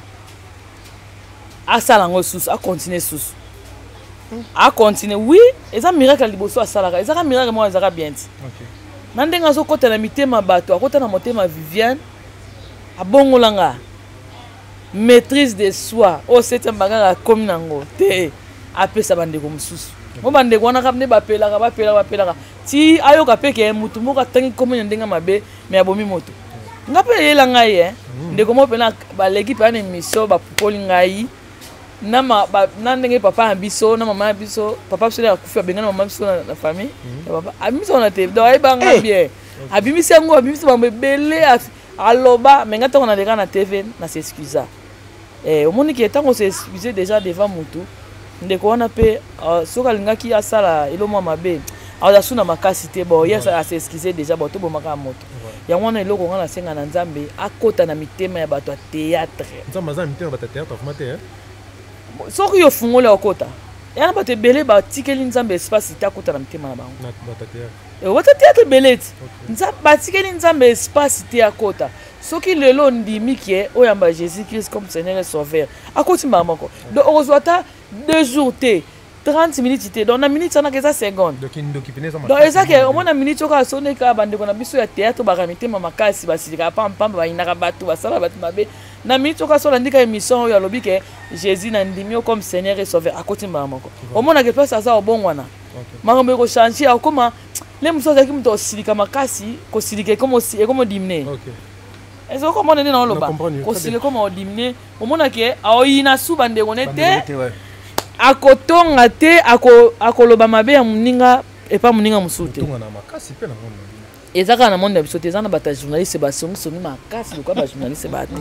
asala yango susu akontinue susu akontinue oui eza miracle ya liboso asalaka ezaka miracle moko ezaka bien ti na ndenge azokota na mitema bato akota na motema Viviane abongolanga maîtrise de soi o 7e bagarre akomi nango te apesa bandeko mosusu mo bandeko wana kaka nde bapelaka ti ayoka mpe ke motu moko atangi komi na ndenge mabe me abomi moto nga mpe yela ngai ye ndeko mo mpena baleki mpe ana émission bapupoli ngai na ndenge papa na biso na mama na biso papa biso akufi abengana mama biso na famille papa abimisa wana te donc ayebanga bien abimisi yango abimisi bango ebele aloba me nga ntango naleka na tv na s'excusa omoni ke ntango s'excuse déjà devant motu ndeko wana mpe soki alingaki asala elomwa mabe azasu na makasi te bo ye asexcuse déjà bo tobomaka ya moto yango wana eloko nga nasenga na nzambe akota na mitema ya bato ya théâtre nzambe aza na mitema ya bato ya théâtre afuma te soki yo fungoli akota yana bato ebele batikeli nzambe espace te akota na mitema na bango bata théâtre ebele ti batikeli nzambe espace te akota soki lelo ndimi ke oyamba Jésus Christ comme Seigneur et Sauveur akoti mbala moko donc okozwa ata 2 jours te 30 minutes te donc na minute wana eza seconde donc eza ke omona minute oyo asoneka bandeko na biso ya théâtre baka mitema makasi basilika pampamba bayinaka bato basala bato mabe na minute oyo asola ndika émission oyo alobi ke Jésus na ndimi yo comme Seigneur et Sauveur akoti mbala moko omona ke place aza obongwana makambo ekochange akoma le mosusu azalaki moto osilika makasi kosilika ekomo dimine est-ce que comment on est dans le bas kosilika ekomo dimine omona ke aoyina su bandeko ne te akotonga te akoloba mabe ya moninga epa moninga mosusu te ezaka na monde ya biso te eza na bato ya journaliste basongisongi makasi lokola bajournaliste bate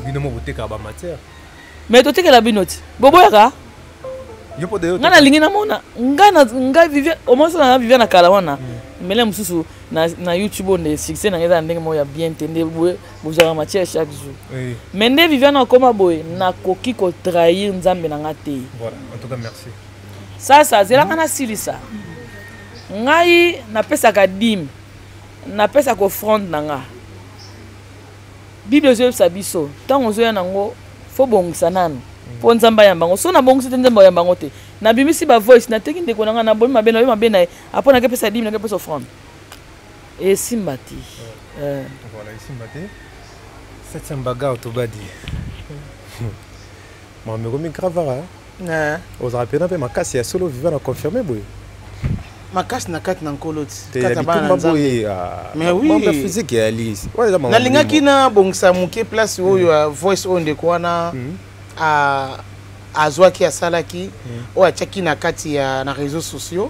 mais totekela bino ti boboyaka nga nalingi namona nga omonso na vivia na kala wana mele mosusu na youtube onde succès nanga eza na ndenge moko ya bien te nde bozwaka matière chaque jour mais nde vivia na okoma boye nakoki kotrahir nzambe na nga te sasa zelanga nasilisa ngai napesaka dime napesaka offrande na nga bible ezoyebisa biso ntango ozoya nango fo bongisa nanu po nzambe ayambango so nabongisi te nzambe ayambango te nabimisi bavoice nateki ndeko na nga nabomi mabe na ye apo nakepesa dime nakepesa offrande esimba te esimba te 7e bagarre tobadi mamekomi gravara ozala mpena mpe makasi ya solo viva na confirme boye makasi na kati na nkolo tibitumba boye mambe physique ya lisi nalingaki nabongisa moke place oyo voice oyo ndeko wana azwaki asalaki oyo atiaki na kati ya na réseaux sociaux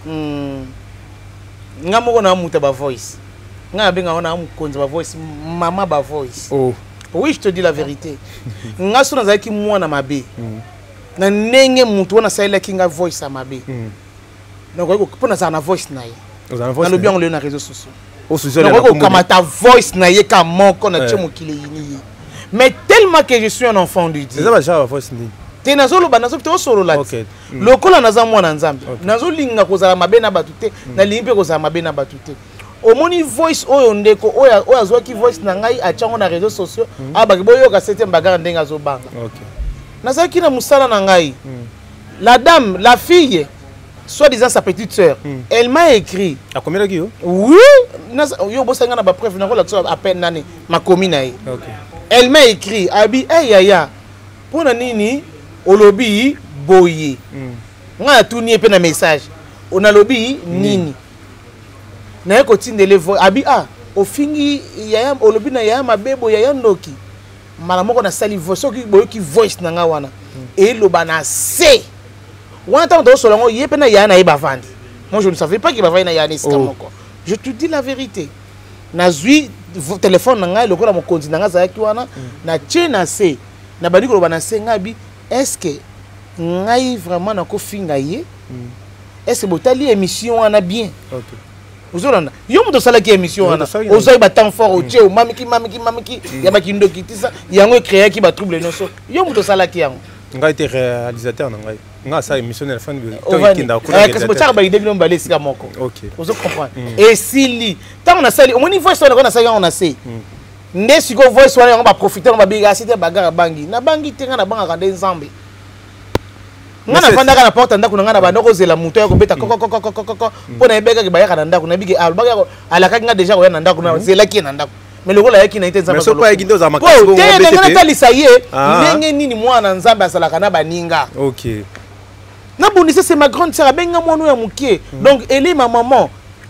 nga moko na muta ba voice nga abenga wana amukonza ba voice mama ba voice oui je te dis la vérité nga so nazaki mwana mabe na ndenge mutu wana saelaki nga voice mabe donc pona za na voice na ye nalobi yango leo na réseaux sociaux donc kamata voice na ye ka moko na tie mokili yini mais tellement que je suis un enfant de Dieu eza ba genre voice ni te nazoloba nazopi te osolola te lokola naza mwana nzambe nazolinga kozala mabe na bato te nalingi mpe kozala mabe na bato te omoni voice oyo ndeko oyo azwaki voice na ngai atiango na réseaux sociaux abaki boyoka 7e bagarre ndenge azobanga nazalaki na mosala na ngai la dame la fille soi-disant sa petite sœur. Elle m'a écrit. À combien de oui. Yo bossa ngana ba preuve nako la à peine nani ma commune ay. OK. Elle m'a écrit abi yaya. Pona nini olobi boye. Nga tuni pe na message. On a lobby nini. Na ko tindele vo abi ofingi yaya olobi na yaya mabebo yaya ndoki. Mala moko na sali voice ki boyo ki voice na nga wana. Et lobana c'est. Moi, moi je ne savais pas qu'il va y avoir un je te dis la vérité. Nazui téléphone nanga le ko mon continent nanga wana na tchena se na badi ko bana se ngabi est-ce que ngai vraiment na ko finga ye est-ce que botali émission wana bien. OK. Vous avez yo muto sala ki émission wana ozo ba temps fort o tcheo mamiki ya ba kindo kitisa yango créer ki ba trouble noso yo muto sala ki yango ngai te réalisateur ngai nga ça émission na fin de qu'est-ce que tu as idée non balé sika moko. OK. Vous comprenez et si tant on a sali on voit ça on a ça on a c'est ndé siko voice wana on va profiter on va biga cité bagara bangi na bangi tenga na banga kande nzambe nga na fanda kana porte ndako nga na bando ko zela muto ya ko beta koko pona ebeka ke bayaka na ndako na bige albaga alaka nga déjà ko na ndako na zela ki na ndako mais le rôle yaki na ite nzambe mais so pa yaki ndo za makasi bo te nga talisa ye ndenge nini mwana nzambe asalaka na baninga. OK. Na bonisa c'est ma grande sœur benga mwana ya mukie donc elle est ma maman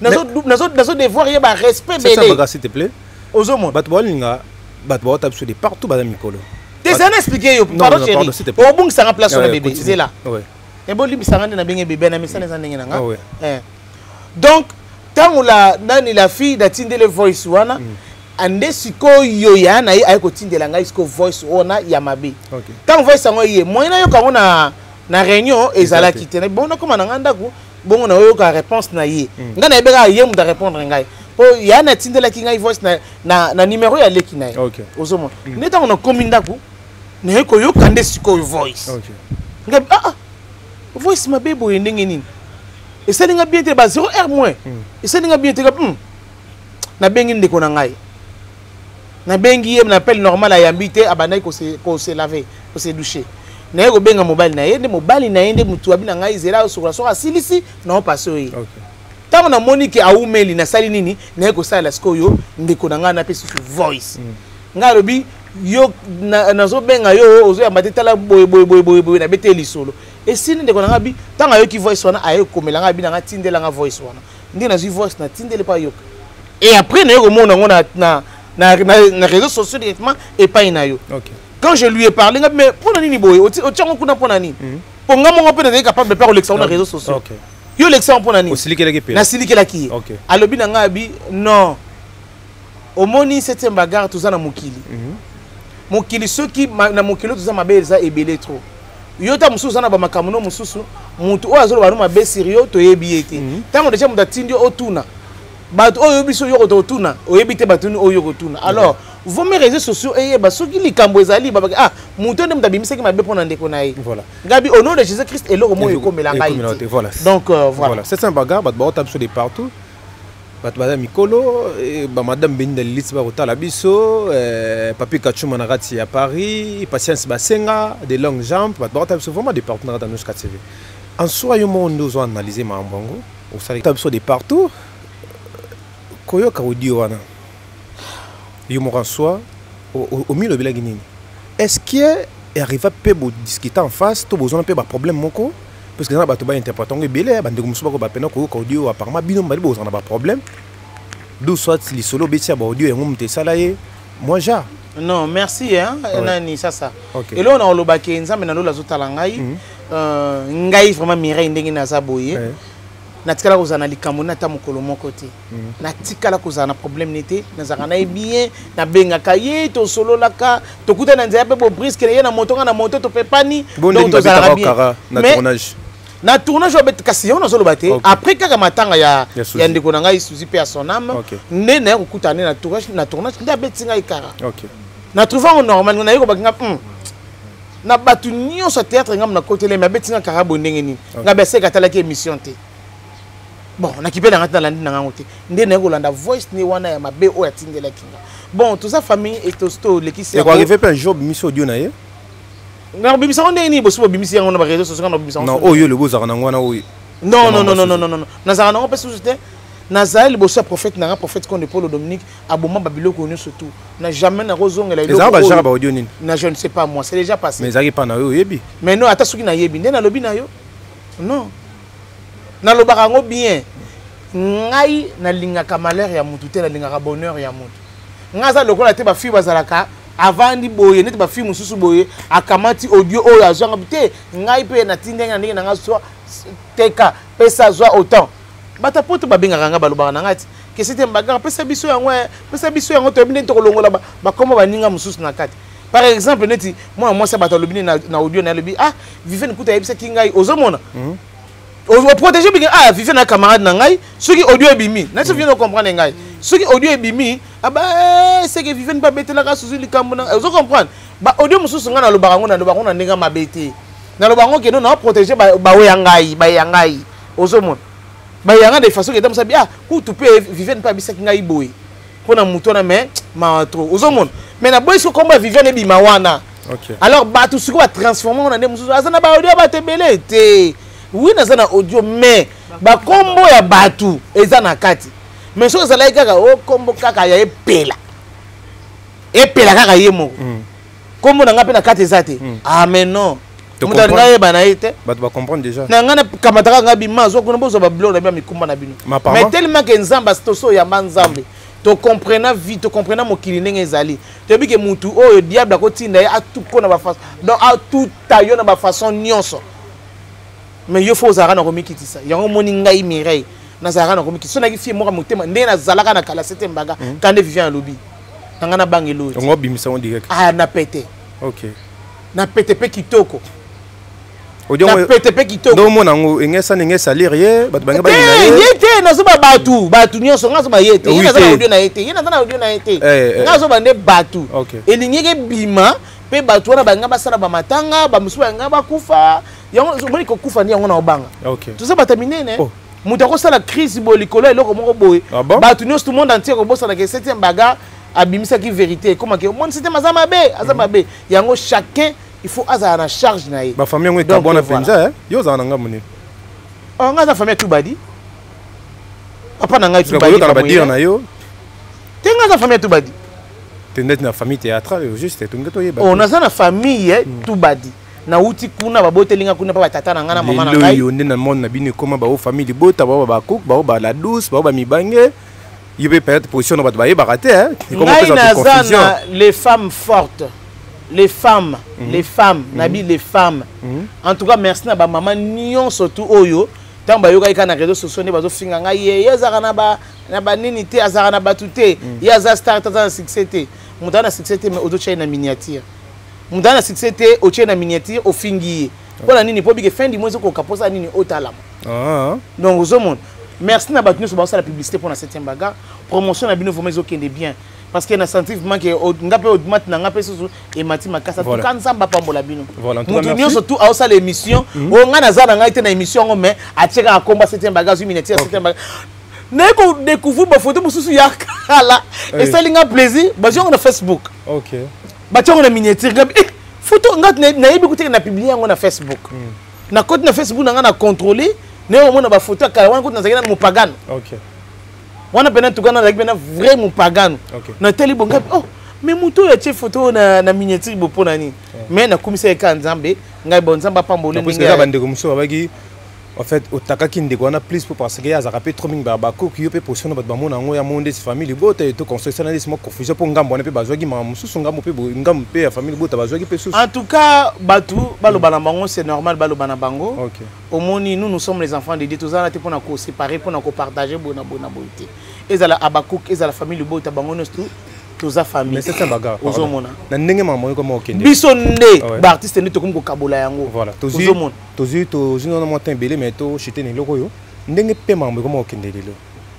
nazo devoir ye ba respect belé. Ça va s'il te plaît ozomo bat bolinga bat bo tap sur des partout ba mikolo des années expliquer yo pardon chérie au bung ça remplace le bébé c'est là ouais et bon libi sangane na benga bébé na misana za ndenge nanga donc tant la nani la fille d'atindele voice wana ande sikoyo ya na ye ayeko tindela ngai siko voice ona ya mabe. OK. Tant voice ngo ye moyena yo kango na réunion ezala kitene bon na koma na nganda ku bon na yo ka réponse na ye ngana ebeka ye mu da répondre ngai po ya na tindela ki ngai voice na numéro ya leki na ye. OK. Ozomo neta on kominda ku na yeko yo kande sikoyo voice. OK. Ngai voice mabe bo ndenge nini et ça ninga bien te ba 0 moins et ça ninga bien te na bengi ndeko na ngai na bengi ye na appel normal ayambi te abandai ko se laver ko se doucher na yeko benga mobile na ye nde mobile na ye nde mutu abi na ngai zera sokla soka silisi na o passe ye. OK. Tango na moniki aumeli na sali nini na yeko sala sko yo ndeko na ngai na pesi voice ngai lobi yo na zo benga yo ozo ya matela boy na beteli solo et si ndeko na ngai tango yo ki voice wana ayo komela ngai bi na ngai tindela ngai voice wana ndi na zi voice na tindele pa yo et après na yeko mona ngona na réseaux sociaux directement et pas inayo. OK. Quand je lui ai parlé mais pour nani boy o tchango kuna pour nani pour nga mongo pe na capable de faire l'exemple na réseaux sociaux. OK. Yo l'exemple pour nani osilikela ki pe na silikela ki. OK. Alobi na nga bi non omoni cette bagarre tout ça na mokili mokili soki na mokili tout ça mabeza ebele trop yo ta mususu na ba makamuno mususu mutu o azolo ba no mabe sérieux to yebiete tango déjà muta tindi otuna bat oyo biso yo ko tuna oyebite batuni oyo ko tuna alors vos mes réseaux sociaux et ba soki likambo ezali ba muto ndem tabimisa ki mabe pona ndeko na ye. Voilà. Gabi au nom de Jésus Christ et loko moyo ko melanga ite. Voilà. Donc voilà. C'est un bagarre bat ba tape sur des partout. Bat ba mikolo ba madame Beninda Lilith ba kotala biso papi Kachuma na rati à Paris, Patience Basenga, des longues jambes, bat ba tape sur vraiment des partenaires dans nos TV. En soi yo monde zo analyser ma mbongo, au sali tape sur des partout. Koyoka audio wana. Yo mo soi au milieu de la Guinée. Est-ce que arrive à peu discuter en face, tu besoin peu problème moko parce que ça ba to ba interpréter on belé ba ndeko musuba ko ba pena ko audio apparemment bino ba besoin na ba problème. D'où soit li solo betia ba audio ngum te salaye. Moi ja. Non, merci hein. Nani ça. Et là on a lobaki nzambe na lola zotala ngai. Ngai vraiment mirai ndenge na zaboye. Natikala kozana likambo na ta mokolo moko te natikala kozana problème nete nazaka na bien na benga kaye to solo laka to kuta na nzaya pe bo brisque ye na moto to pe pani donc to zala bien na tournage obet kasi on solo baté après kaka matanga ya ndeko na ngai suzi pe à son âme ne na kuta na tournage nda betinga ikara. OK. Na trouvant normal na yiko bakinga na batu nyonso théâtre ngam na côté le ma betinga kara bondenge ni ngabe se katala ki émission te. Bon, on a quitté la rente ndé na kolanda voice ni wana ya mabe o ya tindela kinga. Bon, tout ça famille et tosto leki c'est. Et quoi arriver pas un jour bimis audio na ye? Na bimis on ni bo so bimis yango na réseaux sociaux na bimis. Non, oyo le boza na ngwana oyo. Non. Nazara nango pesa soutien. Nazara le bossa prophète nanga prophète qu'on Paul Dominique aboma babilo connu surtout. N'a jamais na rozonga la. Les arabes jara ba audio nini. Na je ne sais pas moi, c'est déjà passé. Mais zaki pa na yo yebi. Mais non, ata soki na yebi, ndé na lobi na yo. Non. Na lobaka ngo bien. Ngai na lingaka malheur ya mutu te na lingaka bonheur ya mutu. Ngaza lokola te ba fi bazalaka avant di boye neti ba fi mususu boye akamati audio oyo azanga te ngai pe na tindenga ndenge na ngaso teka pesa zwa autant. Bata poto ba bengaka nga balobaka na ngati ke c'était mbaga pesa biso yango to bine to kolongola ba komo ba ninga mususu na kati. Par exemple neti moi ça bato lobine na audio na lobi ah Viviane kuta yebisa kingai ozomona. On protéger bien ah Viviane na camarade na ngai soki audio ebimi na so vient comprendre ngai soki audio ebimi aba c'est que Viviane pas betela ka suzu likambo na ozo comprendre ba audio mususu nga na lobaka ngo na ndinga mabete na lobaka ngo ke non na protéger ba we yangai ozomona ba yanga de façon que tam sabi ah ku tu peux Viviane pas bisa ngai boy pona muto na mais ma trop ozomona mais na boy so komba Viviane ebima wana OK alors ba tout ce qu'on va transformer na mususu azana ba audio ba tebele te. Oui, nous avons audio, mais ba combo ya batu eza na kati. Mais so za like kaka o combo kaka ya epela. Epela kaka yemo. Combo na ngape na kati ezate. Ah mais non. Muta ngaye bana ite. Ba tu vas comprendre déjà. Na ngana kamataka ngabi mazo kuna bozo ba blog na bia mikumba na bino. Mais tellement que nzamba stoso ya manzambe. To comprena vite, to comprena mokili ndenge ezali. To bi ke mutu oyo diable ko tinda ya atuko na ba façon. Donc a tout tayo na ba façon nyonso. Mais il faut zara na komikiti ça yango moni ngai Mireille na zara na komikiti so na ki fie mo ka motema ndé na zalaka na kala c'était mbaga quand Viviane lobi tanga na bangelo on bimisa on direct ah na pété OK na pété pe kitoko audio na pété pe kitoko do mona ngo engesa ngesa lire bat banga ba ina yete na so ba batu nyonso ngaso ba yete ina za audio na yete ina za na audio na yete ngaso ba ne batu elingeke bima pe batu wana banga basala ba matanga ba musu banga ba kufa yango moni ko kufa ni yango na obanga OK tout ça ba terminer ne muta ko sala crise bolikolo eloko moko boye batu nyonso tout monde entier ko bosana ke 7e baga abimisa ki vérité comment que mon c'était mazama be yango chacun il faut azala na charge na ye ba famille ngo etabona penza yo za na ngamuni o nga za famille tout badi papa na ngai tout badi ba dire na yo tenga za famille tout badi tendet na famille théâtrale juste tout ngato yeba on a za na famille tout badi na uti kuna babotelinga kuna pa batata na ngana mama na ngai yo nde na monde na bino koma ba famille bota ba cook ba la douce ba mibange yebe peut-être position na ba ba raté comment ça confusion les femmes fortes les femmes nabi les femmes en tout cas merci na ba maman nion surtout oyo tamba yoka ika na réseaux sociaux ne bazo finga ngai ye zaka na ba nini te azaka na batute ya za star tata na succès te mutana succès te mais ozo chaina miniature mudana succès te oche na miniature au fingi pona nini po bige fin du mois ko kaposa nini otalama donc aux monde merci na batunu so ba la publicité pour na 7e baga promotion na bino vraiment okende bien parce que na scientifiquement que ngape odmat na ngape so et mati makasa tout kan samba pambola bino mutu surtout a ça l'émission o nga na za na ngai te na émission mais a tcheka komba 7e baga sur miniature 7e baga na ko découvrir ba photo mususu ya kala et ça linga plaisir ba jonga na Facebook OK batongo na miniature gabi photo ngat na yebi kuté na publier yango na Facebook na côté na Facebook na nga na contrôler ne o mona ba photo kala wana côté na zakina mo pagano OK wana pena tukana na bena vrai mo pagano na teli bonga oh mais muto ya che photo na miniature bo pona ni mais na komisa ka nzambe ngai bon nzamba pambole ninga ya bande komso babaki en fait otaka kinde kona plus pour parce que ya zakape trop mingi babako ki yo pe position ba mona ngo ya monde famille bota et to construction na dismo confusion pour ngambo na pe bazwaki mamu susu ngambo pe ngambo pe ya famille bota bazwaki pe susu en tout cas batu baloba na bango c'est normal baloba na bango OK au moni nous sommes les enfants de Dieu tous ana te pona ko séparer pona ko partager bona boité ezala abakouk ezala famille bota bango no tous a famille mais c'est ça bagarre ozomona na ndenge maman ko okende biso nde ba artiste nde to ko kabola yango voilà ozomona to na montin belé mais to chité ni loko yo ndenge pe maman ko okende lelo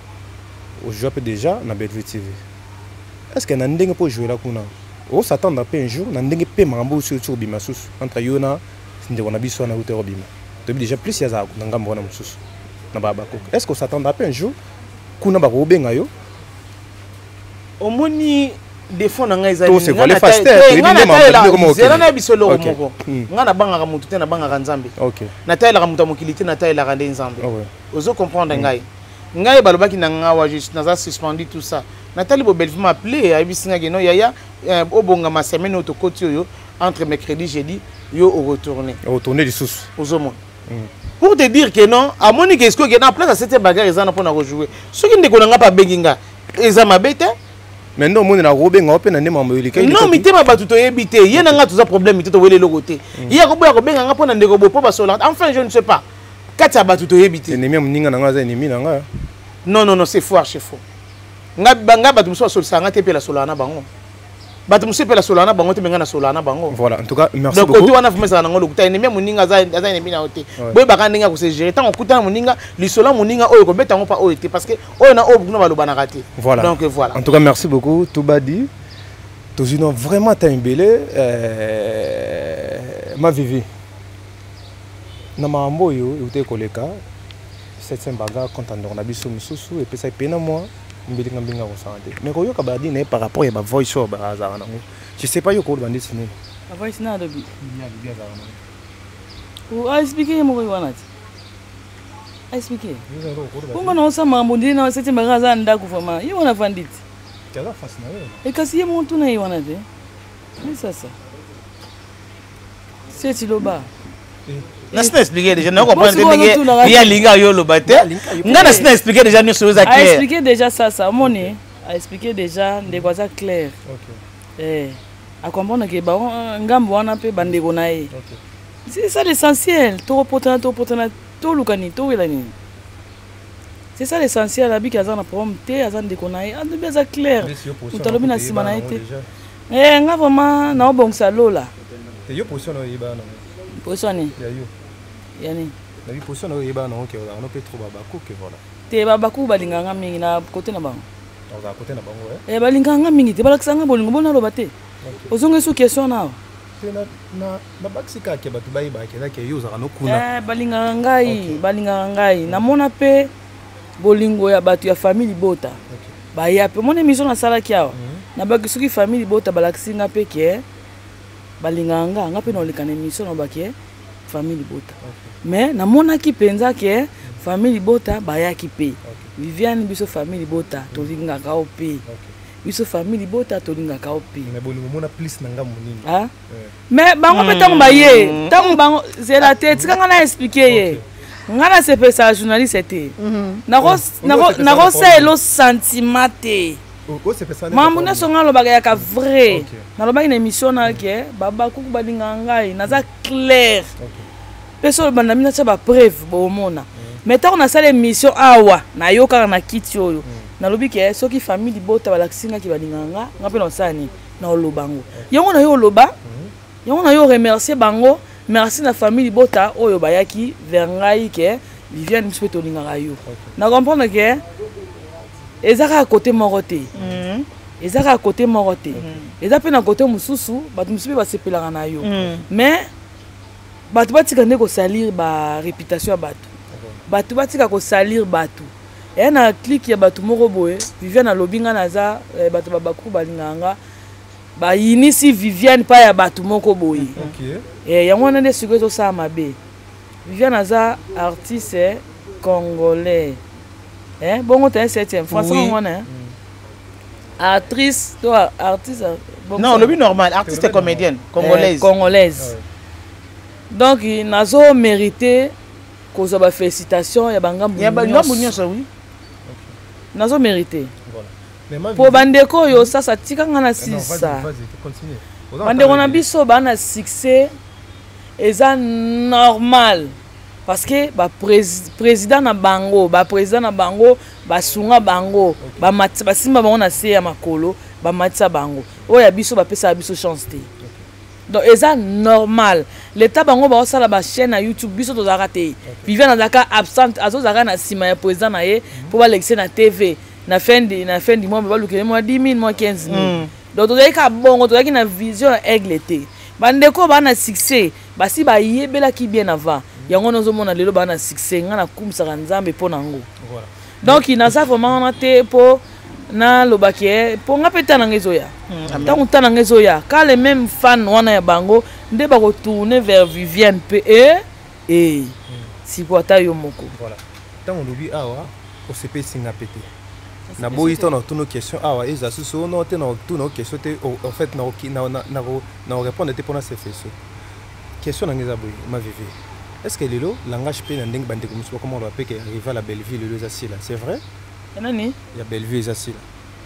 au joue déjà na Bellevue TV est-ce que na ndenge pour jouer là kuna on s'attend à un jour na ndenge pe maman sur bima sus entre yona ndeko na biso na hauteur bima to déjà plus ya za na ngambo na mususu na baba ko est-ce qu'on s'attend à un jour kuna ba robenga yo omoni défaut na ngai to c'est volé faster zela na biso lo moko nga na banga mutu te na banga nzambe na taila ka mutu mokilité na taila ka nzambe ozo comprendre ngai balobaki na nga wa juste na za suspendu tout ça Nathalie Bobel m'a appelé à bisinga geno yaya obonga ma semaine auto côté yo entre mercredi jeudi yo au retourner du sous aux hommes pour te dire que non à moni que est-ce que na place à cette bagarre ils en pour na rejouer ce qui ndeko nga pa benginga eza mabete mais non moni na robenga ope na ndema moyelika non mitema batu to yebite ye na nga tuza problème to wele lokote ye ko boya ko benga nga pona ndeko bo po ba sola enfin je ne sais pas kata batu to yebite ennemi mninga na nga za ennemi na nga non c'est faux archi faux nga batu muso sol sanga te pe la solana bango batu muso pe la solana bango te benga na solana bango voilà en tout cas merci beaucoup donc tu wana fumesa na ngolo kuta ennemi muninga za ennemi na ote boy baka ndinga ko se gérer tant okuta muninga lisola muninga oyo ko beta ngo pa oyo te parce que oyo na oyo bukuna baloba na raté voilà donc voilà en tout cas merci beaucoup Toubadi tozino vraiment ta imbele ma vivi na mambo yo ute koleka 700 bagarre contre on a biso mususu et puis ça pena moi mbilinga mbinga ko santé mais ko yo ka badi ne par rapport à ba voice over bazara na je sais pas yo ko bandi sini la voice na do bi ya bazara na ou a expliquer mo ko wanati a expliquer bongo na osa mambo ndi na 700 bagarre nda ku fama yo na vanditi kala face na yo e kasi ye montu na yo wanati mais ça c'est tiloba N'a-ce expliqué déjà, non comprendre que il y a linga yo le bate. N'a expliqué déjà nous choses à clair. A expliqué déjà ça moni. A expliqué déjà des choses claires. OK. À comprendre que ba ngambo wana pe bandeko na ye. OK. C'est ça l'essentiel. To potana to lukani to welani. C'est ça l'essentiel la bi kaza na problème te azan de konaye. A de bien clair. Utalobi na sima na été. Nga vraiment na obongsa lola. Te yo position na yeba na. Position ni. Ya yo. Yani na position na yeba na OK on peut trop babaku que voilà te babaku balinganga mingi na côté na bango on côté na bango balinganga mingi te balakisanga bolingo bona loba te ozonga sous question na na baksika ke batu bayi ba ke na ke yo za no kuna balinganga ngai na mona pe bolingo ya batu ya famille bota ba ya pe mona mission na sala kiao na bakisuki famille bota balakisinga pe ke balinganga nga pe na lekana mission na bakie famille bota mais na mona ki penza ke famille bota bayaki pe Viviane biso famille bota tolinga ka ope biso famille bota tolinga ka ope mais bolingo mona plus nanga monini ah mais bango pe tango baye tango bango c'est la tête kanga na expliquer ye ngana se pe sa journaliste te na ko sa elo sentiment te mambo na songa lo bagaya ka vrai na lo bagina émission na ke baba kuku balinga ngai naza clair peso banda mina cha ba preuve bo mona mais tant on a ça l'émission awa na yo kaka na kiti oyo na lobi ke soki famille bota balakisinga ki balinganga ngape na sani na olobango yango na yo loba yango na yo remercier bango merci na famille bota oyo bayaki vers ngai ke Viviane mpe to linganga yo na comprendre ke ezaka à côté moroté ezaka à côté moroté eza pe na côté mususu batu mususu ba sepelaka na yo mais batu batika ndeko salir ba réputation ya batu batika ko salir batu et na clique ya batu moko boye Viviane alobinga naza batu babaku balinganga ba inisi Viviane pa ya batu moko boye et yango na nde sikoyo ça mabe Viviane aza artiste congolais bongo t'es 7e français ngona actrice toi artiste non le but normal artiste comédienne congolaise donc nazo mérité cause ba félicitations ya bangambu nyonso oui nazo mérité voilà pour bandeko yo ça tikanga na sisa bandeko na biso bana succès eza normal parce que ba président na bango basunga bango basimba bango na se ya makolo bamatisa bango oya biso bapesa biso chance te donc eza normal l'état bango ba osala ba chaîne na YouTube biso to zakate Viviane azaka absent azozaka na sima ya président na ye pour ba l'exer na TV na fin du mois ba lukele moi 10 000 moi 15 000 donc to zaka bongo to zaki na vision na aigle te bandeko ba na succès basi ba yebela ki bien avant yango nozo mona lelo ba na succès nga na kumsaka nzambe po nango voilà donc inaza vraiment na te po na lobaki pour nga peta na ngezoya tant tana ngezoya quand les mêmes fans wana ya bango nde ba retourner vers Viviane pe si kwata yo moko voilà tant on oublie awa au CP singa pété na boyi to na tono question awa eza susu no te na tono question te en fait na répondre te pour na c'est fait question na ngeza boyi ma vivi est-ce que lelo langage pe na ndenge bande ko musu comment on va peke rival à Belleville le Zasila c'est vrai nani ya Belleville Zasila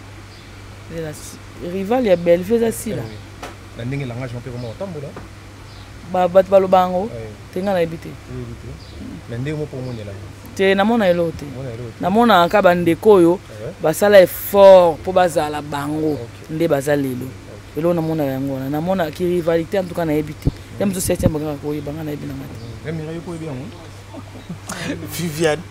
rival ya Belleville Zasila na ndenge langage on peut comment tambola bat balobango tenga na ebité na ndenge mo pour mona la te namona elote namona ka bandeko oyo basala effort po bazala bango nde bazalelo elo namona yango namona ki rivalité en tout cas na ebité yam zo 7e banga ko yebanga na ebina mate mira yo ko bien Viviane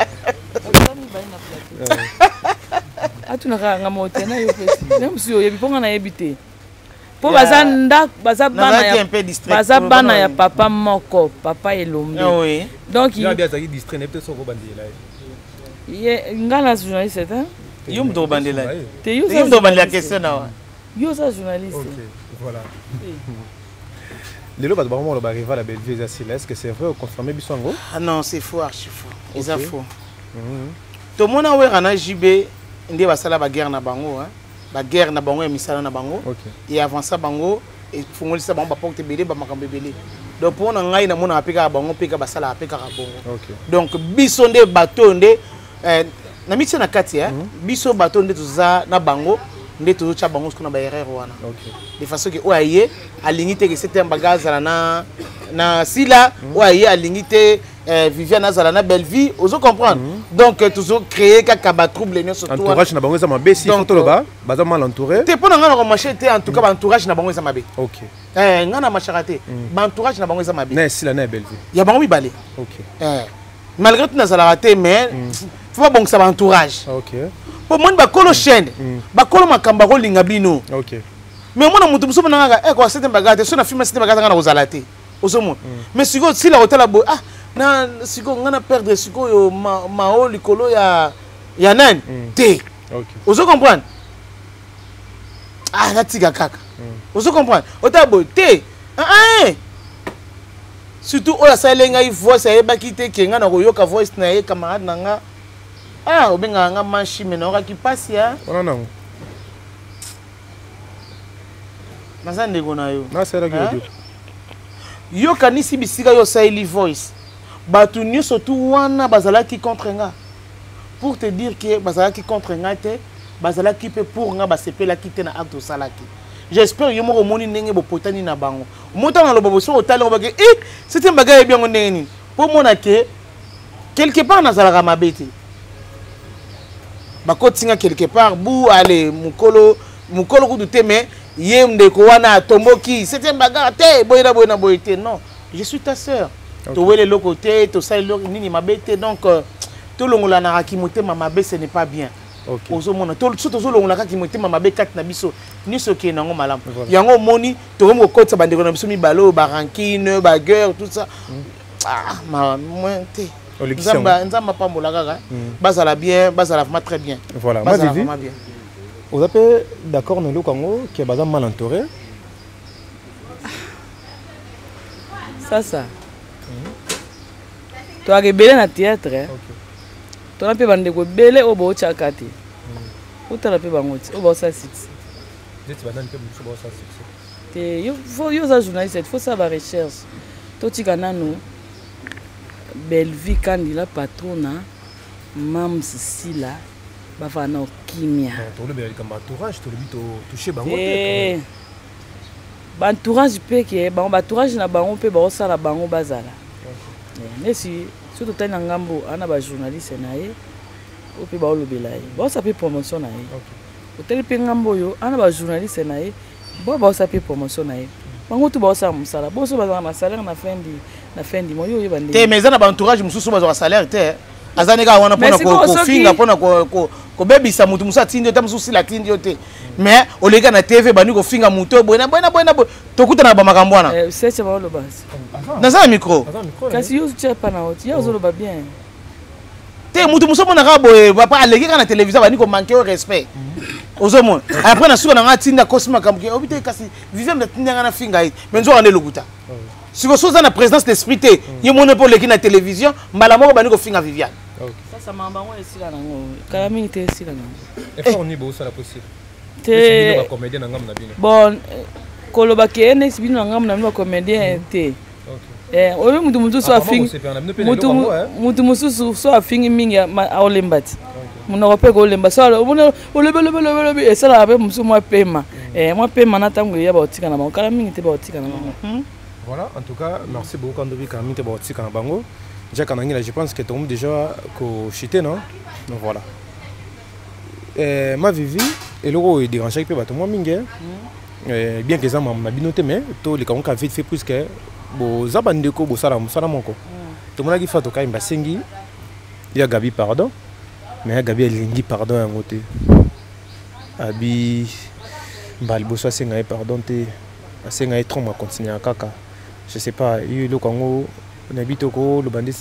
atuna ka ngamote na yo pesi même si yo yebiponga na ebité po bazanda bana ya papa moko papa elombe donc il a bien ça qui distrait ne peut so ko bandela ye ngala journaliste hein yo mdo bandela te yo mdo bandela question na yo ça journaliste OK voilà les lots vraiment le rival à Belleville est-ce que c'est vrai ou confirmé bisongo ah non c'est faux archi faux ils a faux to mona we rana JB ndé basala ba guerre na bango hein ba guerre na bango ya misala na bango et avant ça bango et fongolisa bango ba porte belé ba makambe belé donc pour na ngai na mona apeka bango peka basala apeka ka bongo donc biso ndé bateau ndé na mitse na kati hein biso bateau ndé tuza na bango ndé tuzo cha bango skona ba erreur wana de façon que oyaye alingité que c'était un bagage na sila oyaye alingité Viviane Azalana Belleville, vous comprendre. Donc toujours créer quelques troubles et surtout entourage na bango za mabe si photo loba baza mal entouré. Te pona ngana ko machete en tout cas entourage na bango za mabe. OK. Ngana macharaté. Entourage na bango za mabe. Na sila na Belleville. Ya bango mibale. OK. Malgré tout na zala raté mais faut pas bon ça entourage. OK. Pour moi ba kolo chaîne, ba kolo makamba ko linga bino. OK. Mais moi na mutu muso na nga ko c'était bagate so na film c'était bagate ngana ko zalaté. Ozomo. Mais sigo si la hôtel bo na siko ngana perdre siko yo mao likolo ya nan te ozo comprendre ah natika kaka ozo comprendre otabo te surtout oya salenga i voice ya bakite kenga na koyoka voice na ye camarade nanga obenga nga manchi menora ki passe ya ona nango mazande gona yo na sera ki yo kanisi bisika yo saili voice batu nyonso tu wana bazalaki contre nga pour te dire que bazalaki contre nga te bazalaki pe pour nga basepelaki te na acte osalaki j'espère yo moko moni ndenge bopotani na bango motana loba boso otali obake c'était mbagaye bien ndenge nini pour mona ke quelque part nazalaka mabe te bakotinga quelque part bu ale mukolo kudu te mais ye ndeko wana tomboki c'était mbagaye te boyena boyete non je suis ta sœur to wele le côté to ça nini mabete donc to longola na rakimote mamabe ce n'est pas bien ozo mona to surtout zo longola ka kimote mamabe kat na biso ni soki nango malamu yango moni to mo kotsa bandeko na biso mi balo ba rankine ba guerre tout ça ma moi te nzamba pambola kaka bazala bien bazala vraiment très bien voilà moi j'ai vu vous avez d'accord na lokango que bazam mal entouré ça tu as rebellé na théâtre tu as pe bandeko belé obo chaka te utala pe bangoti obo sa six te yo za journaliste il faut ça ba recherche to tika nanu Belleville candidat patrona mam sila ba fana kimia to le bel comme entourage to le bito toucher bango ba entourage pe ke ba entourage na bango pe ba osala bango bazala mais si surtout tana ngambo ana ba journaliste na ye opi ba olobela ye ba osape promotion na ye hotel pe ngambo yo ana ba journaliste na ye ba osape promotion na ye bango tu ba osala musala bo so ba na salaire na fin di moyo yo bande te mais ana ba entourage mususu ba salaire te azaneka wana pona ko finga pona ko bebisa mutu musa tindi ta mususu la tindi yote mais olega na TV bani ko finga mutu boena tokuta na ba makambo wana c'est ba oloba na za micro kasi yo tu pas na hoti yo zolo ba bien te mutu muso mona ka boye papa aleki kana télévision bani ko manquer au respect ozomona après na suka na ngatinda kosima kamke obite kasi vivem na tinda na finga it menzo ane lokuta si vous êtes en présence d'esprit te ye mona pour leki na télévision mbala moko bani ko finga Viviane ça mamba ngo esila nango kala mingi te esila nango effort ni bo ça la possible te comédien na ngam na bino bon koloba ke next bino na ngam na bino comédien te oyo mutu mususu afingi mutu mususu so afingi mingi aolemba ti munoko mpe kolemba so olobelobelobelobelo esalaka mpe mosusu mwa pema mwa pema na ntango eya baotika na bango kala mingi te baotika na bango. Voilà, en tout cas, merci beaucoup Kandobi kala mingi te baotika na bango. Déjà quand je pense que tout le monde déjà chité non. Donc voilà. Ma vivi et le roi est dérangé peu bato moi mingi. Bien que ça m'a binoté mais to les kanka vite fait plus que bo zabandeko bo sala moko. To mona ki fato kai mbasengi. Il y a Gabi pardon. Mais Gabi elingi pardon en côté. Abi balbo so senga pardon te. Senga trop ma continuer à kaka. Je sais pas, il le Congo on habite au Congo le bandit.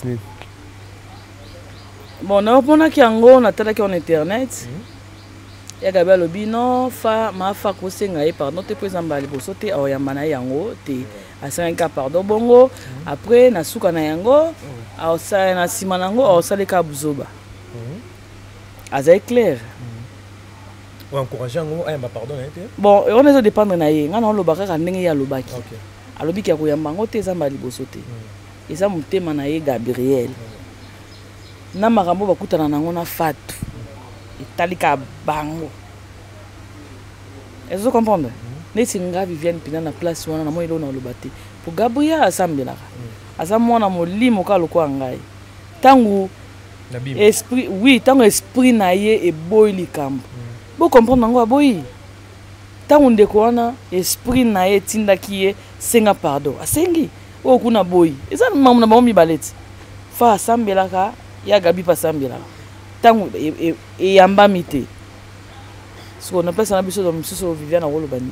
Bon, on a pona ki yango na tala ki on internet. Ya Gabi lobi non fa ma fa ko senga pardon te présamba liboso te oyamba na yango te. Asenga pardon bongo après na suka na yango a na sima nango a saleka buzoba. Azay clair. Ou encourager ngo ayamba pardon hein. Bon, on est dépendre na ye. Ngana lobaka ka ndenge ya lobaki. OK. Alobi ki akoyamba ngo te zamba liboso te. Eza mutema na ye Gabriel. Na makambo bakutana nango na Fatou. Italika bango. Est-ce que vous comprenez? Neti nga Viviane pina na place wana na mo ilo na lobate. Pour Gabriel asambelaka. Asa mwana molimo ka lokwa ngai. Tangu esprit oui, tangu esprit na ye e boy likambo. Vous comprenez ngo aboyi. Tangu ndeko wana esprit na ye tindaki ye senga pardon. Asengi o kuna boy. Eza mamu na bombi baleti. Fa asambelaka ya Gabi pa sambelaka. Tangu e yamba mite. So na place na biso do msusu Viviane ngolo bani.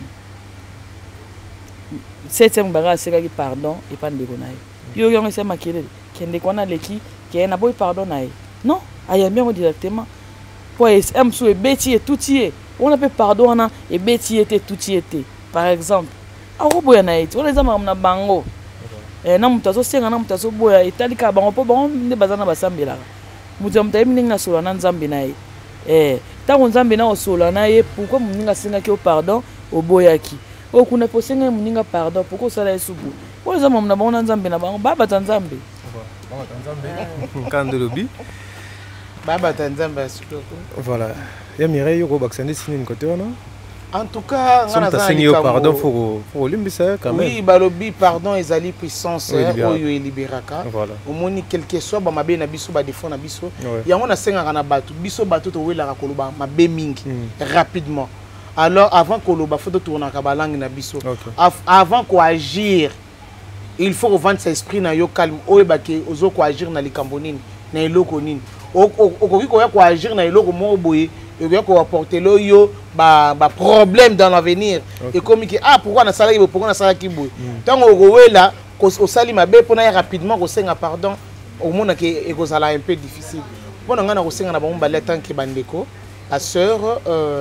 Septième baga sekaki pardon et pas ndeko na ye. Yo yo ngese makele kende kona leki ke na boy pardon na ye. Non, ayambi ngo directement. Pour SM sou e beti et tout y est. On appelle pardon na e beti était tout y était. Par exemple, a roboya na eti. On les ama na bango. Na mutazo senga na mutazo boya italika bango po bango ne bazana basambela. Mutu mutayi mninga sola na nzambe na ye. Tango nzambe na osola na ye pourquoi mninga senga ki o pardon o boyaki. O kuna posenga mninga pardon pourquoi sala esubu. On les ama na bango na nzambe na bango baba tanzambe. Baba tanzambe. Kandolobi. Baba tanzambe surtout. Voilà. Ya Mireille yoko baksande sini côté wana. En tout cas, on a pardon pour limbisa quand même. Oui, balobi pardon ezali puissance oyo eliberaka. Voilà. Omoni quelque soit ba mabe na biso ba défaut na biso. Yango na senga na bato, biso bato to welaka koloba mabe mingi rapidement. Alors avant koloba faut tourner ka balangi na biso. Avant ko agir, il faut revendre son esprit na yo calme. Oyo ba ke ozo ko agir na likambo nini, na eloko nini. Okoki ko ya ko agir na eloko mo boye. Et bien qu'on apporte le yo problème dans l'avenir et comme qui pourquoi na sala pourquoi na sala kibo tant on là au sali mabe pour na rapidement ko senga pardon au monde que et ko sala un peu difficile pour na ngana ko senga na ba mbala tant que bandeko la sœur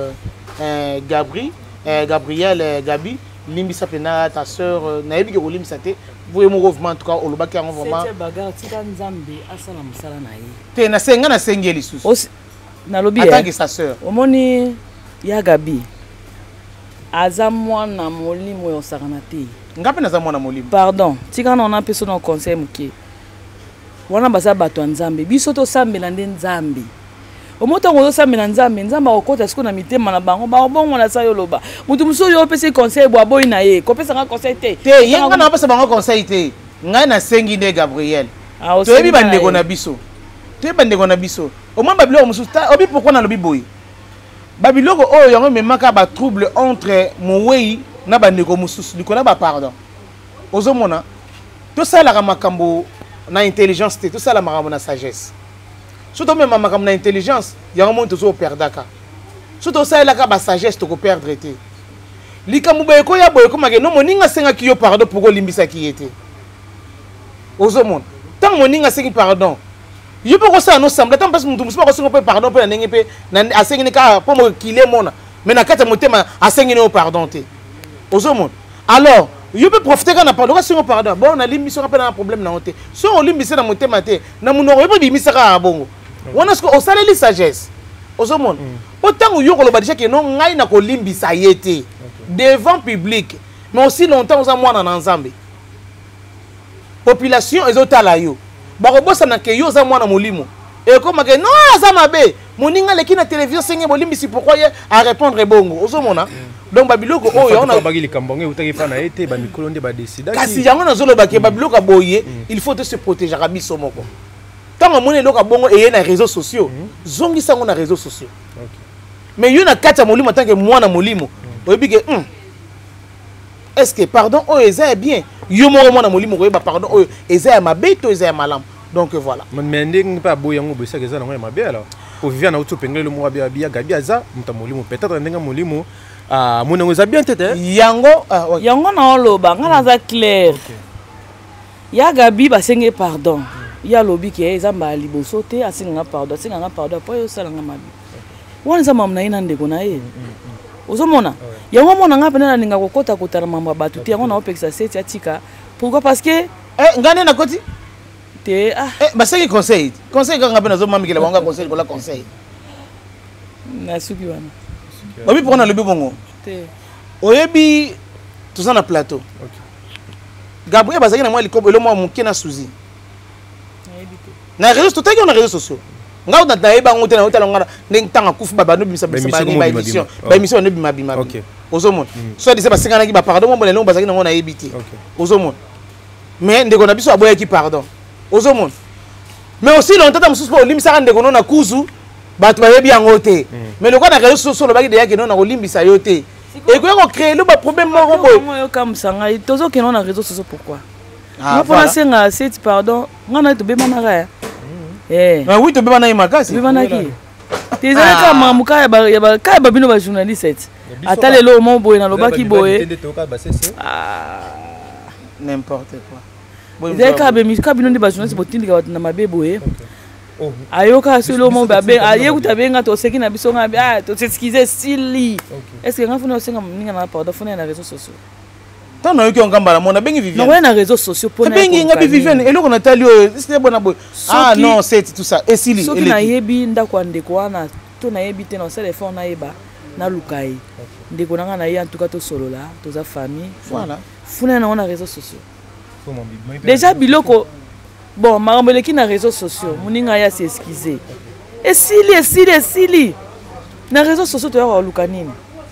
Gabi limbisa pena ta sœur na yebi ko limbisa te vous mo mouvement en tout cas au lobaki en vraiment c'est bagarre tika nzambe asala musala na ye te na senga na sengeli susu na lobi attends que sa sœur omoni ya Gabi aza mwana molimo yo sakana te ngapi na za mwana molimo pardon tika na on a peso na conseil muke wana baza bato nzambe biso to sambela nde nzambe omoto ngo sambela nzambe nzamba okota siko na mitema na bango ba bongo na sa yo loba mutu muso yo pese conseil bo boy na ye ko pesa nga conseil te te yenga na pesa bango conseil te ngai na sengi nde Gabriel to ebi bandeko na biso te bandeko na biso au moins babilo musu obi pourquoi na lobi boy babiloko oyo yango memaka ba trouble entre moweyi na bandeko mususu likola ba pardon ozomona to sala ka makambo na intelligence te to sala makambo na sagesse surtout même makambo na intelligence yango monto zo perdaka surtout sala ka ba sagesse to ko perdre te likambo ba ko ya boy ko mage no moninga senga ki yo pardon pour ko limbisa ki yete ozomona tant moninga sengi pardon yo pe ko ça no semble tant parce que mutu musuba ko singo pe pardon pe na ngenge pe na asengi ka po mo kile mona mais na kata motema asengi no pardon te ozomona alors yo pe profiter kana pardon ka singo pardon bon na limbi so ka pe na problème na hote so o limbi se na motema te na munoko yo pe bimisa ka bongo wana sko o saleli sagesse ozomona autant yo ko lo badisha ke no ngai na ko limbi sa yete devant public mais aussi longtemps oza mwana na nzambe population ezotala yo bakobosa na ke yo za mwana molimo et comme que non ça mabe moninga leki na télévision senge bolimbi si pourquoi à répondre bongo ozomona donc babiloko oyo on a bagili kambonge utaki fa na été ba mikolo nde ba décider kasi yango na zolo ba ke babiloko boye il faut te se protéger à biso moko tant moni loka bongo et na réseaux sociaux zongi sango na réseaux sociaux mais yo na kata molimo tant que mwana molimo oyebi ke est-ce que pardon oyo eza bien yo moko mwana molimo ko yeba pardon oyo eza mabe to eza malam donc voilà mais ndenge pa boyango bosa ke za na mabe alors pour vivre na utu pengele mo bia bia gabi aza muta molimo peut-être ndenge molimo monango za bien tete yango yango na oloba ngana za clair ya gabi basenge pardon ya lobi ke eza mbali bosote asinga pardon po yo sala nga mabe wana za mamna ina ndeko na ye ozomona yango mona nga pena ninga kokota kotana mambo batu te yango na opekisa seti atika pourquoi parce que ngane na koti te basengi conseil kanga pena zo mamikela wanga conseil kola conseil na suki wana babi pona lobi bongo te oyebi tout na plateau Gabriel bazaki na moi likobo le moi muke na suzi na réseaux sociaux na réseaux sociaux ngao na taeba ngote na hotela ngana ndeng tanga kufu baba no bimisa ba émission ba émission no bima bima ozomona so dise ba singana ki ba pardon mo le bazaki na ngona ebiti ozomona mais ndeko na biso aboya ki pardon ozomona mais aussi longtemps mususu po limisa ndeko na kuzu batu ba yebi ngote mais le quoi na réseaux sociaux lo baki de yaki na kolimbisa yote et ko créer le problème moko boy yo comme sanga tozo ke na réseaux sociaux pourquoi nga pona senga set pardon ngana to be manara mais oui to be mana imakasi be manaki tezala ka mamuka ya ba ka ba bino ba journaliste atale lo mo boy na lobaki boy n'importe quoi Ils ka be mi ka bino ndi ba journaliste botindi ka na mabe boy ayoka solo mo ba be ayekuta benga to seki na biso nga to s'excuser silly est-ce que nga funa osenga ninga na pardon funa na réseaux sociaux tant na yoki ngamba la mona bengi Viviane non na réseaux sociaux pour na bengi ngabi Viviane eloko na tali c'est bona boy non c'est tout ça et sili soki na yebi ndako ndeko wana to na yebi te na téléphone na yeba na lukai ndeko nanga na ye en tout cas to solo là to za famille voilà funa na réseaux sociaux déjà biloko bon marambeleki na réseaux sociaux moninga ya s'excuser et sili na réseaux sociaux to ya lukanini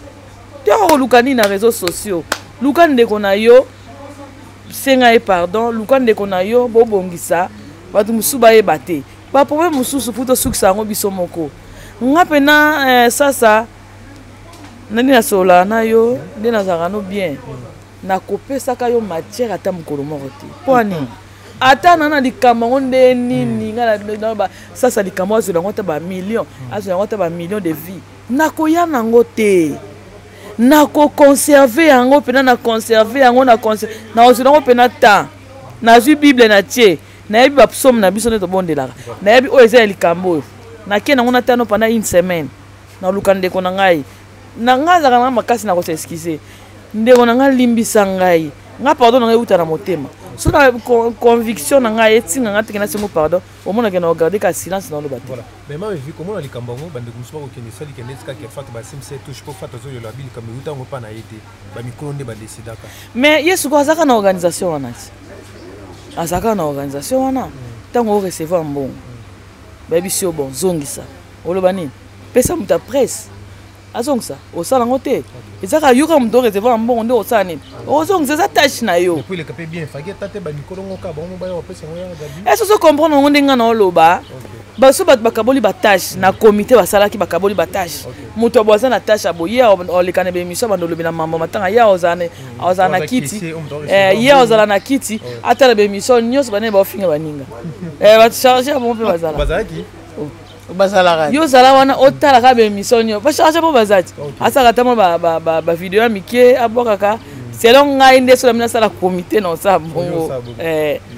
na réseaux sociaux luka ndeko na yo senga e pardon luka ndeko na yo bobongisa batu musuba e bate ba problème mususu puto sukisa ngo biso moko nga pena sasa nani na sola na yo nde na zakano bien na kopesa ka yo matière ata mukolo moko te poni ata nana likambo ngo nde nini nga na ba sasa likambo azo na ngota ba millions azo na ngota ba millions de vies na koya nango te na ko conserver yango pena na conserver yango na ozela ngo pena ta na zu bible na tie na yebi ba psaume na biso neto bondelaka na yebi oyo eza likambo na ke nango na tano pendant une semaine na luka ndeko na ngai na nga zaka na makasi na ko s'excuser ndeko na ngai limbisa ngai nga pardon na ngai uta na motema so na conviction na ngai etinga nga tekena sengo pardon au moins na regarder ka silence dans le bateau voilà mais ma vie comment na likambo ngo bande kumsuba ko kende sali kende ska ke fatu ba simse touche po fatu zo yo la bili comme uta ngo pa na yete ba mikolo nde ba décidaka mais yesu ko azaka na organisation wana azaka na organisation wana tango recevoir mbongo ba bisio bon zongisa oloba nini pesa muta presse azongisa osala ngo te ezaka yuka muto recevoir mbongo nde osala nini ozongisa za tâche na yo puis le capé bien fage tate ba mikolo ngo ka ba mo ba yo pesa ngo ya gabi est-ce que comprendre ngo ndenga na oloba baso bat bakaboli ba tâche na comité basalaki bakaboli ba tâche muto boza na tâche aboye olekana be mission bandolobi na mambo matanga ya ozana kiti ya ozala na kiti atala be mission nyos bane ba ofinga baninga ba charger bon pe bazala bazaki bazala yo zala wana otala ka be mission yo ba charger bo bazati asaka tamo ba video ya mike abokaka selon ngai nde so na sala comité na sa bongo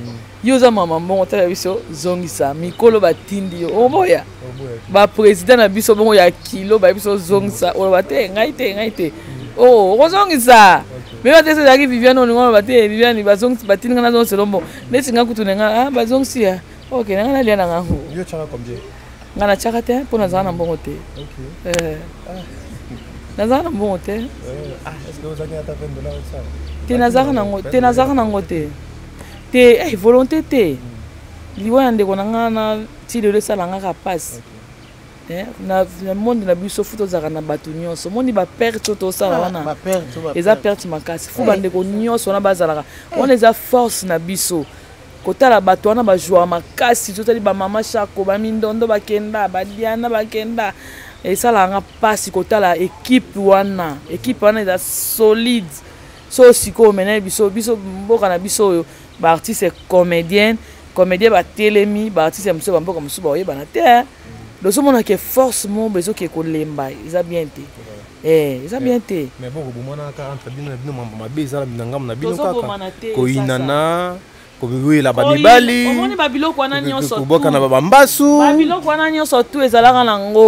yoza mama mbongo tala biso zongisa mikolo batindi yo oboya ba président na biso bongo ya kilo ba biso zongisa o bate ngai te oh ozongisa me bate se daki Viviane oningo bate Viviane bazongisa batindi ngana zongisa lombo neti nga kutu nga ba zongisia OK nga lia na ngango yo chaka combien ngana chaka te pona za na mbongo te OK nazana mbongo te est-ce que vous avez ata $20 ça te nazaka nango te te volonté te liwa ndeko nanga na ti lelo esalangaka pasi na monde na biso fu tozalaka na bato nyonso mondi baperte oyo tosala wana eza perte makasi fu bandeko nyonso wana bazalaka wana eza force na biso kotala bato wana bajouaka makasi totali bamama shako bamindondo bakenda badiana bakenda esalanga pasi kotala ekipe wana eza solide so sikoyo mena biso mboka na biso oyo baartiste comédien batelemi baartiste mosusu bamboka mosusu baoyebana te lozomona ke force mo bezoke kolemba eza bien te eza bien te mais bon kobomana kaka entre bino na bino mabe ezala na ngambo na bino kaka koyinana kobiwela bamibali omoni babiloko wana nyonso kobokana babambasu babiloko wana nyonso tu ezalaka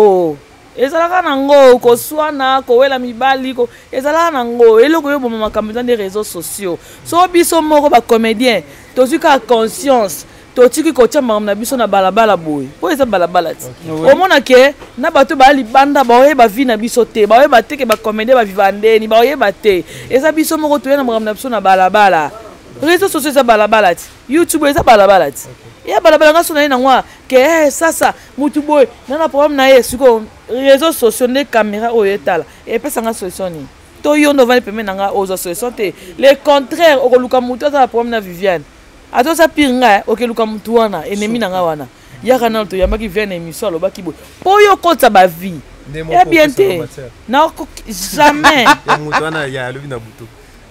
nango koswana kowela mibali ezalaka nango eloko yo boma makambo eza nde réseaux sociaux so biso moko bacomédien tozwi kaka conscience totiki kotia makambo na biso na balabala boye po eza balabala ti omona ke na bato baya libanda baoyeba vi na biso te baoyeba te ke bacomédien baviva ndeni baoyeba te eza biso moko toya na makambo na biso na balabala réseaux sociaux eza balabala ti YouTube eza balabala ti ya balabala nga so na ye nango ke sasa mutu boye nana problème na ye siko réseaux sociaux nde caméra oyo etala epesanga solution nini to yo ndo vani peme nanga ozwa solution te le contraire okoluka mutu azala problème na Viviane atoza pire nga okeluka mutu wana ennemi nanga wana yaka nano toyambaki Viviane émission alobaki boye po yo kotisa bavie ya bien te na jamais ya mutu wana ya alobi na butu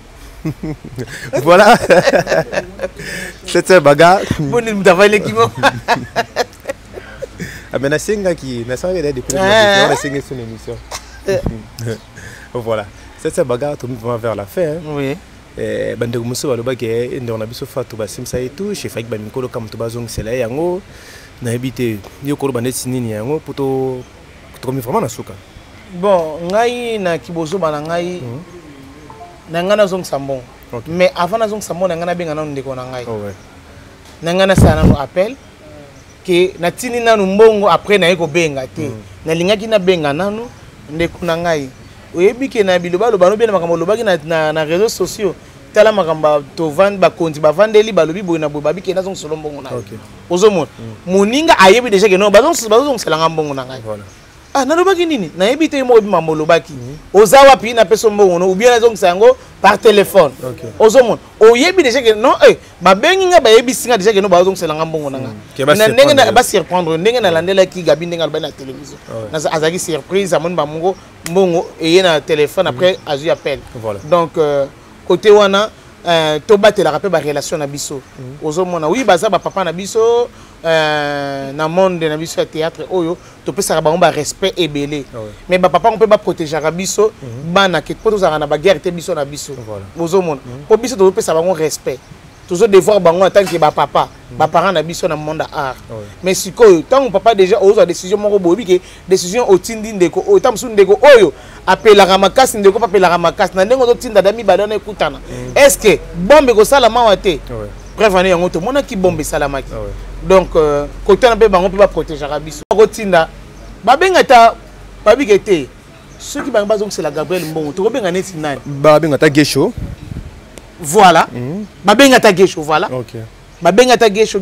voilà cette bagarre bonne mutavale kimo mais nasengaki depuis la son émission voilà cette bagarre tout va vers la fin oui bandeko muso balobaki ndeko na biso fatu basimisa etu chef ak bamikolo kam to bazongisela yango na ebite yo koloba neti nini yango poto tokomi vraiment na suka bon ngai na kibozo bana ngai nanga na zongisa mbongo mais avant na zongisa mbongo nanga na benga nanu ndeko na ngai nanga na sala nanu appel ke na tini nanu mbongo après na yeko benga te na lingaki na benga nanu ndeko na ngai oyebi ke na biloba loba bien makambo lobaki na réseaux sociaux tala makambo to vendre ba konti ba vandeli balobi boy na boy babi ke na zongisa mbongo na ozomona moninga ayebi déjà ke no bazongisa langa mbongo na ngai ah nalobaki nini nayebi te mo bimambo lobaki oza wapi na peso mbongo no ou bien nazongisa yango par téléphone ozomona oyebi déjà que non babengi nga bayebi singa déjà que no bazongisa langa mbongo nanga na ndenge na ba surprendre ndenge na landela ki gabi ndenge alba na télévision na azaki surprise amoni ba mbongo eye na téléphone après azu appel donc côté wana to batela pe ba relation na biso ozomona oui baza ba papa na biso na monde na biso ya théâtre oyo to pesa ba ngomba respect ebele mais ba papa on peut ba protéger biso bana ke poto za na ba guerre te biso na biso ozomona po biso to pesa ba ngomba respect toujours devoir bango en tant que ba papa ba parents na biso na monde art mais sikoyo tant papa déjà ozo décision moko bobi ke décision otindi ndeko o tam su ndeko oyo apelaka makasi ndeko pa pelaka makasi na ndengo to tinda dami badana ekutana est-ce que bombe ko sala mawa te bref ane yango to mona ki bombe salamaki donc côté na pe bango pe ba protéger biso ko tinda ba benga ta babi ke te ceux qui ba bazong c'est la Gabriel Mbongo to ko benga neti nani ba benga ta Gesho voilà babenga ta Gesho voilà babenga ta Gesho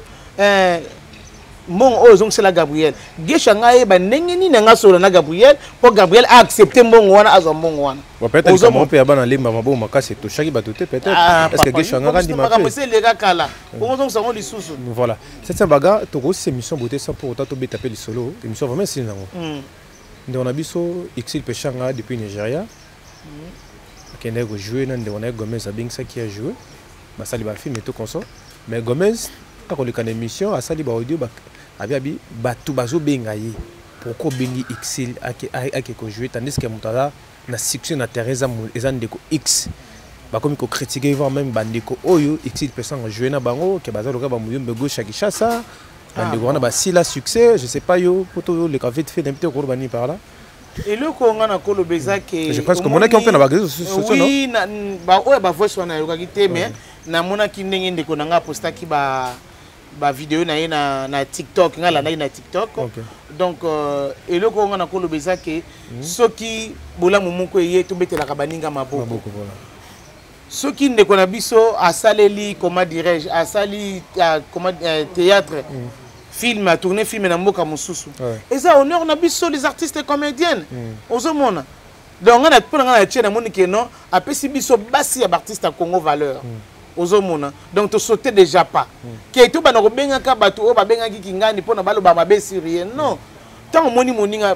mon ozong c'est la Gabriel Gesho ngaye ba ndenge ni nga solo na Gabriel pour Gabriel a accepté mbongo wana azo mbongo wana peut-être que mon père bana lemba mabo makasi to chaki batote peut-être est-ce que Gesho nga ndi makambo c'est les gars kala ozong sango lisusu voilà cette bagarre to ko émission beauté sans pour autant to betaper le solo émission vraiment c'est nango on a biso Exil Pechanga depuis Nigeria qui a joué dans le Gomez a bien ça qui a joué bah ça il film et tout comme ça mais Gomez quand on le émission à ça il audio avait tout bazo bengaye pourquoi bengi Exil a qui joué tandis que Mutala na section na Teresa ezan de X bakomi ko critiquer voir même bandeko oyo exil personne jouer na bango ke bazalo ka ba muyombe gauche à Kinshasa bandeko wana ba si la succès je sais pas yo poto le café fait d'un petit cours bani par là et le ko ngana ko lo beza ke je pense que mon qui on fait na bagage oui na ba oya ba voice wana yo ka kité mais na mona ki ndenge ndeko na nga posta ki ba vidéo na ye na TikTok ngala na TikTok donc et le ko ngana ko lo beza ke soki bola mumoko ye to betela ka baninga maboko voilà soki ndeko na biso asaleli comment dirais-je asali comment théâtre film a tourné film na mboka mususu et ça honneur na biso les artistes et comédiennes ozomona donc on a pona na tchena moni ke non apesi biso basi ya artiste à Congo valeur ozomona donc to sauter déjà pas ke to bana ko benga ka bato o ba benga ki kingani pona balo ba mabe sirien non tant moni moninga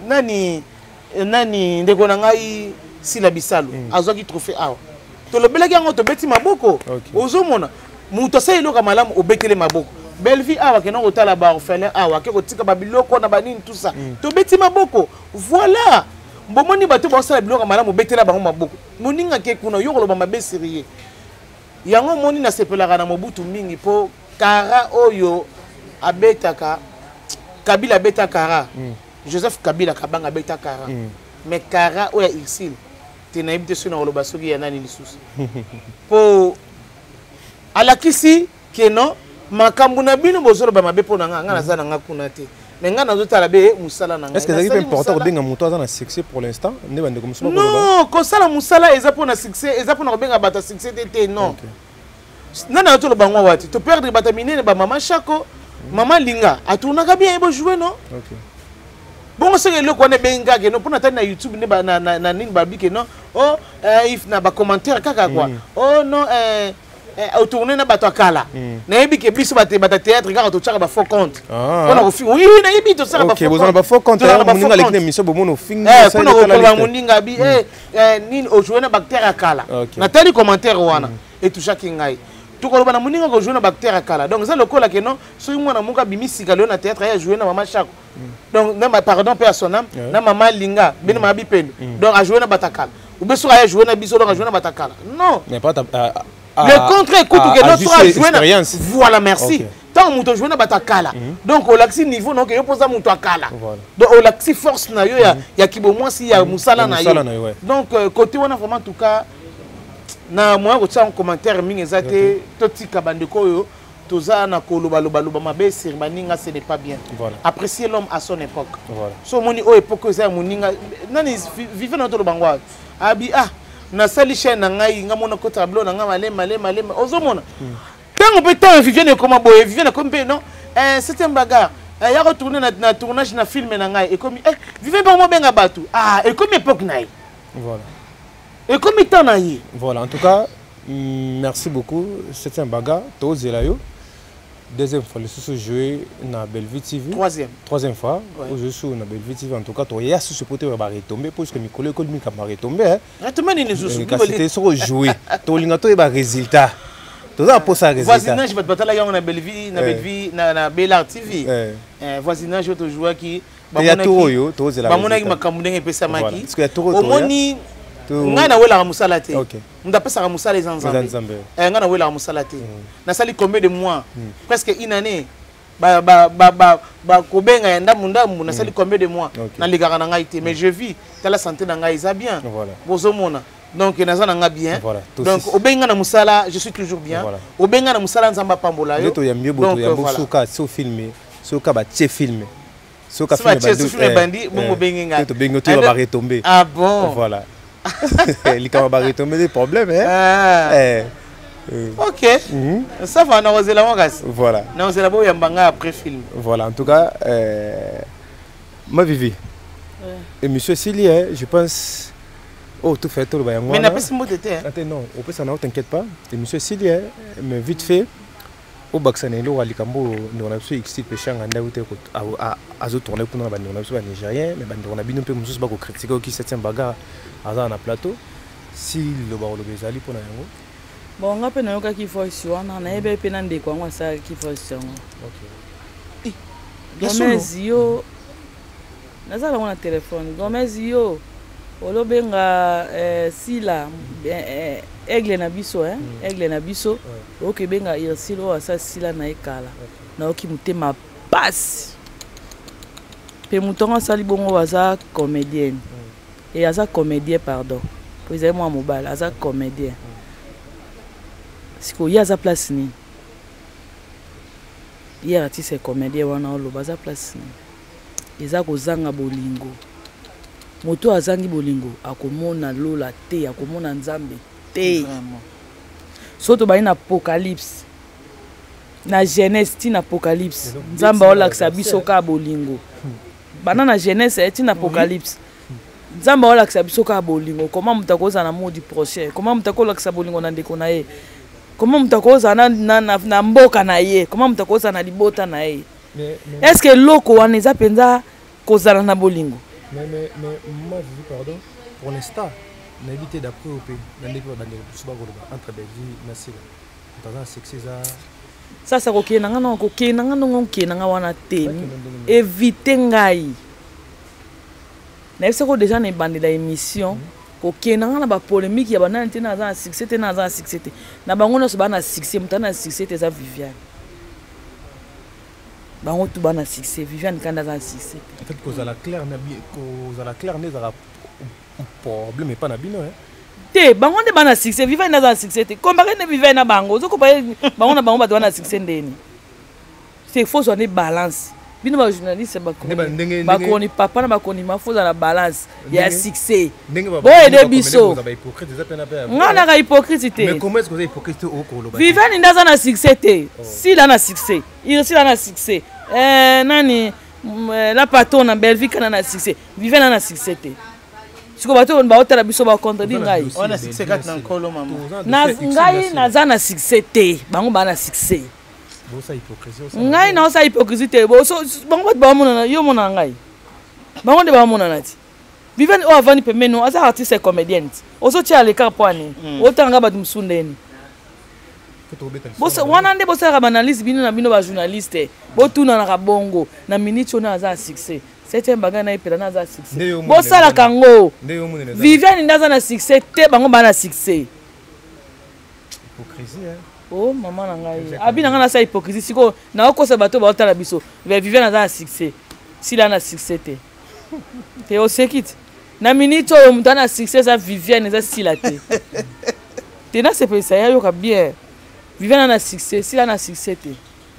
nani ndeko na ngai Sila Bisalo azwaki trophée awa to lobelaki yango to beti maboko ozomona muto sa eloka malamu obetele maboko Belle-Vie awa ke non otala ba orphelin awa ke kotika ba biloko na banini tout ça to beti maboko voilà bomoni bato ba sala biloko malamu betela bango maboko moninga ke kuna yo koloba mabe sérieux yango moni na sepelaka na mobutu mingi po kara oyo abetaka Kabila beta kara Joseph Kabila kabanga beta kara mais kara oya exil tenayibi te sona koloba soki ya nani lisusu po alakisi ke non makambo na bino bozoloba mabe mpo na nga naza na nga kuna te mais nga nazotala be musala na nga est-ce que c'est important kobenga moto aza na succès pour l'instant nde bandeko mosusu non kosala musala eza mpo na succès eza mpo na kobenga bato succès te non nana nazoloba ngo wati to perdre bato minene ba mama Chako mama Linga atournaka bien ebo jouer non bon c'est le qu'on est benga que non pour na YouTube ne na nini babi que non oh if na ba commentaire kaka quoi oh non au tourner na bato akala na yebi ke biso bata théâtre kaka to tsaka ba faux compte on a fi oui na yebi to tsaka ba faux compte OK ba faux compte moninga lekine miso bomono fingi ça na ko ba moninga bi nini au jouer na bactérie akala na tali commentaire wana et tout chaque ngai tout ko ba na moninga ko jouer na bactérie akala donc ça le ko la que non so mwana muka bimisika le na théâtre ya jouer na mama Chako donc pardon père son âme na maman Linga ben ma bi pen donc a jouer na batakala ou beso a jouer na biso donc a jouer na batakala non mais pas le contre écoute que notre a jouer na voilà merci tant muto jouer na batakala donc au laxi niveau donc yo posa muto akala donc au laxi force na yo ya kibomo si ya musala na yo donc côté wana vraiment en tout cas na moi ko tsa en commentaire mingi ezate totika bandeko yo toza na koloba loba mabe sur maninga ce n'est pas bien apprécier l'homme à son époque so moni o époque za moninga nani vivre na to lobangwa abi na sali chaîne na ngai nga mona ko tableau na nga malé ozomona tango pe temps vivre comme boye vivre comme pe non c'est un bagarre ya retourner na tournage na film na ngai et comme vivre ba mo benga batu et comme époque naï et comme temps naï voilà en tout cas merci beaucoup c'est un bagarre to zelayo. Deuxième fois, le sous joué na Belle-Vie TV. Troisième fois, je suis na Belle-Vie TV. En tout cas, il y a ce côté où va retomber parce que mes collègues comme ça va retomber. Retomber ni nous. C'était sur jouer. To lingato e ba résultat. To za pour ça résultat. Voisinage bat batala ya na Belle-Vie na Belle TV. Voisinage to jouer qui ba mona ki makambo ndenge pesa maki. Parce que ya toro to. Omoni nga na wela musala te nda pesa musala les nzambe nga na wela musala te na sali combien de mois presque une année ba kobenga ya ndamu na sali combien de mois na ligara na ngai te mais je vis la santé na ngai za bien bozomona donc naza na nga bien donc obenga na musala je suis toujours bien obenga na musala nzamba pambola yo to ya mbiebo to ya bosuka so filmer so ka ba tie filmer so ka filmer bandi bongo benga to bengo to ba retomber ah bon voilà il va retomber des problèmes ok ça va on la magas voilà on la beau yambanga après film voilà en tout cas ma Vivi et monsieur Sili je pense oh tout fait tout le mais n'a pas ce mot de non au plus ça ne t'inquiète pas et monsieur Sili mais vite fait au Baksanelo à Likambo nous on a su expliquer péché en Andaoute à zo tourner pour nous on a su nigérien mais on a bien un peu musus ba ko critiquer qui cette bagarre à na plateau si le ba le bezali pour na yango bon nga pe na yoka ki voice wana na ebe pe na ndeko ngwa sa ki voice yango OK Gomez yo nazala na téléphone Gomez yo olobenga sila aigle na biso aigle na biso oke benga Irsil o asa sila na ekala na oki mutema pasi pe mutonga sali bongo aza comédienne et aza comédien pardon po ezali mwa mobile aza comédien siko ye aza place ni ye artiste comédien wana oloba aza place ni eza kozanga bolingo moto azangi bolingo akomona lola te akomona nzambe te soto bali na apocalypse na jeunesse ti na apocalypse nzambe olakisa biso ka bolingo bana na jeunesse ti na apocalypse nzambe olakisa biso ka bolingo comment muta koza na modi prochain comment muta kolakisa bolingo na ndeko na ye comment muta koza na mboka na ye comment muta koza na libota na ye est-ce que loko wana eza penza kozala na bolingo mais moi je dis pardon pour l'instant on a évité d'après au pays dans les entre Belgique na Sila dans un succès ça sasa kokena ngana kokena ngana ngokena nga wana te éviter ngai na bisa ko déjà na bandela émission kokena ngana ba polémique ya banana te na za succès te na za succès te na bango no so bana succès mutana succès te za Viviane bango tu bana succès Viviane kanda za succès en fait cause à la claire na ne za problème pas na bino te bango nde bana succès Viviane na za succès te comparé ne Viviane na bango zo ko pa bango na bango ba bana succès ndeni c'est faut soit balance bino ba journaliste ba koni papa na ba koni ma faut la balance ya succès bo ede biso ngana ka hypocrite mais comment est-ce que vous êtes hypocrite au koloba Viviane ndaza na succès te si la na succès il si la na succès nani la patron na Belgique na succès Viviane na succès te siko bato ba otala biso ba contredire ngai ona succès kat na nkolo mama na ngai naza na succès te bango ba na succès bosa hypocrisie ngai na osa hypocrisie te boso bango ba mona yo mona ngai bango de ba mona nati Viviane o avani pemeno asa artiste comédienne oso tia le kapwani otanga ba msundeni bosa wana nde bosa ka analyse bino na bino ba journaliste botuna na kabongo na minute ona aza succès septième baga na epela na aza succès bosa la kango Viviane ndaza na succès te bango ba na succès hypocrisie oh maman na ngai abina ngana sa hypocrisie siko na okosa bato ba otala biso Viviane aza na succès si la na succès te o sekit na minute o mutana na succès za Viviane za sila te te na se pesa ya yo ka bien Viviane na succès si la na succès te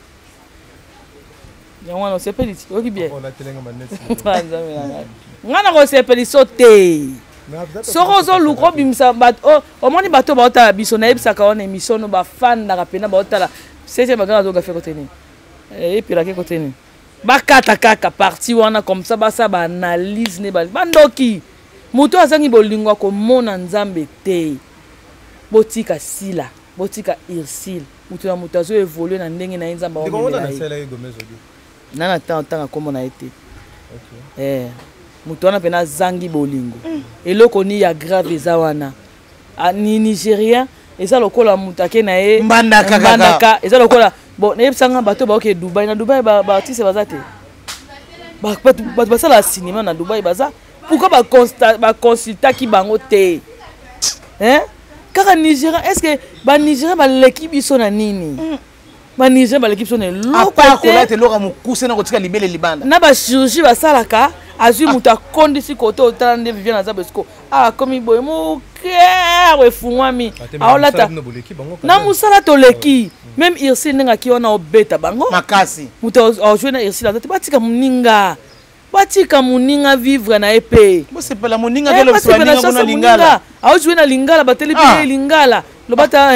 yango no se peli o ki bien on a telenga maneti ngana ko se peli sote soko zo luko bimsa bato o moni bato ba otala biso na ebisaka on émission no ba fan na kapena ba otala c'est bagana zo ga fait côté ni et puis la côté ni ba kata kaka parti wana comme ça ba sa ba analyse ne ba bandoki muto azangi bolingo ko mona nzambe te botika sila botika Irsil muto na muto azo évoluer na ndenge na nzamba on nana tanga komo na été muto wana pena zangi bolingo eloko ni ya grave eza wana ni Nigérien eza lokola mutake na ye mbandaka eza lokola bon nebisanga bato ba ke Dubai na Dubai ba artiste bazate ba basala cinéma na Dubai baza pourquoi ba consulta ki bango te kaka Nigérien est-ce que ba Nigérien ba l'équipe biso na nini ba Nigérien ba l'équipe biso na lokola te loka mukuse na kotika libele libanda na ba chirurgie basalaka azui mutu akondisi kote otala nde Viviane aza besiko akomi boye moke efungwami aolata na mosala toleki même Irsil ndenge aki wana obeta bango makasi mutu aojue na Irsil aza te batika moninga vivre na ye pe bosepela moninga kuna lingala aojue na lingala bateli bile lingala lobata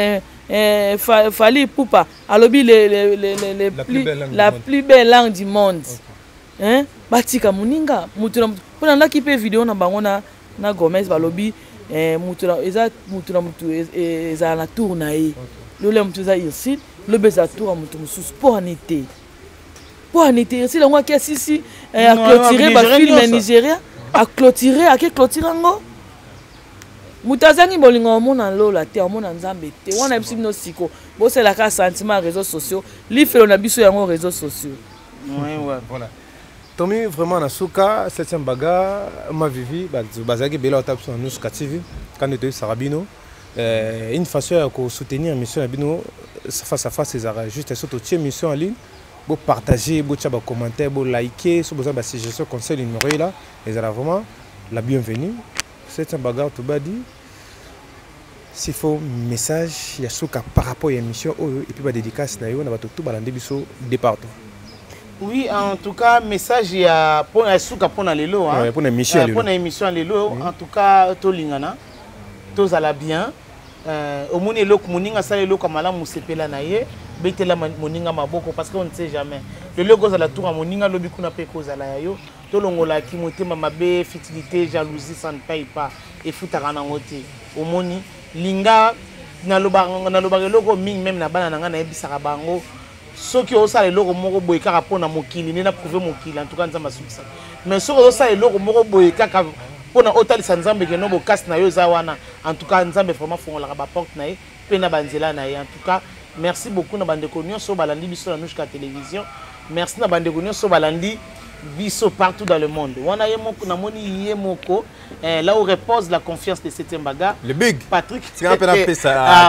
Fally Ipupa alobi la plus belle langue du monde batika moninga mutu na mutu na ndaki pe vidéo na bango na Gomez balobi mutu na eza mutu na mutu eza na tour na ye lole mutu za Irsil lobe za tour mutu mususu po anite Irsil ngo akia sisi a clôturer ba film Nigeria a clôturer ngo mutu azangi bolingo mona lola te mona nzambe te wana biso bino siko bosela ka sentiment réseaux sociaux lifelo na biso yango réseaux sociaux voilà Tommy vraiment na suka 7e bagarre ma vivi bazaki bela tape sur nous TV quand on était Sarabino une façon de soutenir mission Abino face à face c'est juste surtout mission en ligne pour partager pour commenter pour liker sur besoin de suggestion conseil numéro là et ça vraiment la bienvenue 7e bagarre tout bas dit s'il faut message ya suka par rapport à l'émission et puis ba dédicace na yo na bato tout balande biso départ. Oui, en tout cas, message il y a pour Souka pour l'élo hein. Pour l'émission l'élo en tout cas to lingana to zala bien au monde l'élo moninga ça l'élo comme la musepela naie betela moninga maboko parce qu'on ne sait jamais le logo za la tour moninga lobi kuna pe ko zala yo to longola ki motema mabe futilité jalousie ça ne paye pas et futaka na ngote au moni linga na loba logo ming même na bana nga na ebisaka bango soki osala eloko moko boye kaka pona mokili nena prouver mokili en tout cas nzamba sukisa mais soki osala eloko moko boye kaka pona otalisa nzambe ke no bokasi na yo za wana en tout cas nzambe vraiment fongolaka ba porte na ye pe na banzela na ye en tout cas merci beaucoup na bandeko nyonso balandi biso na Nushka télévision merci na bandeko nyonso balandi biso partout dans le monde wana ye moko na moni ye moko là où repose la confiance de 7e bagarre le big Patrick tu rappelles un peu ça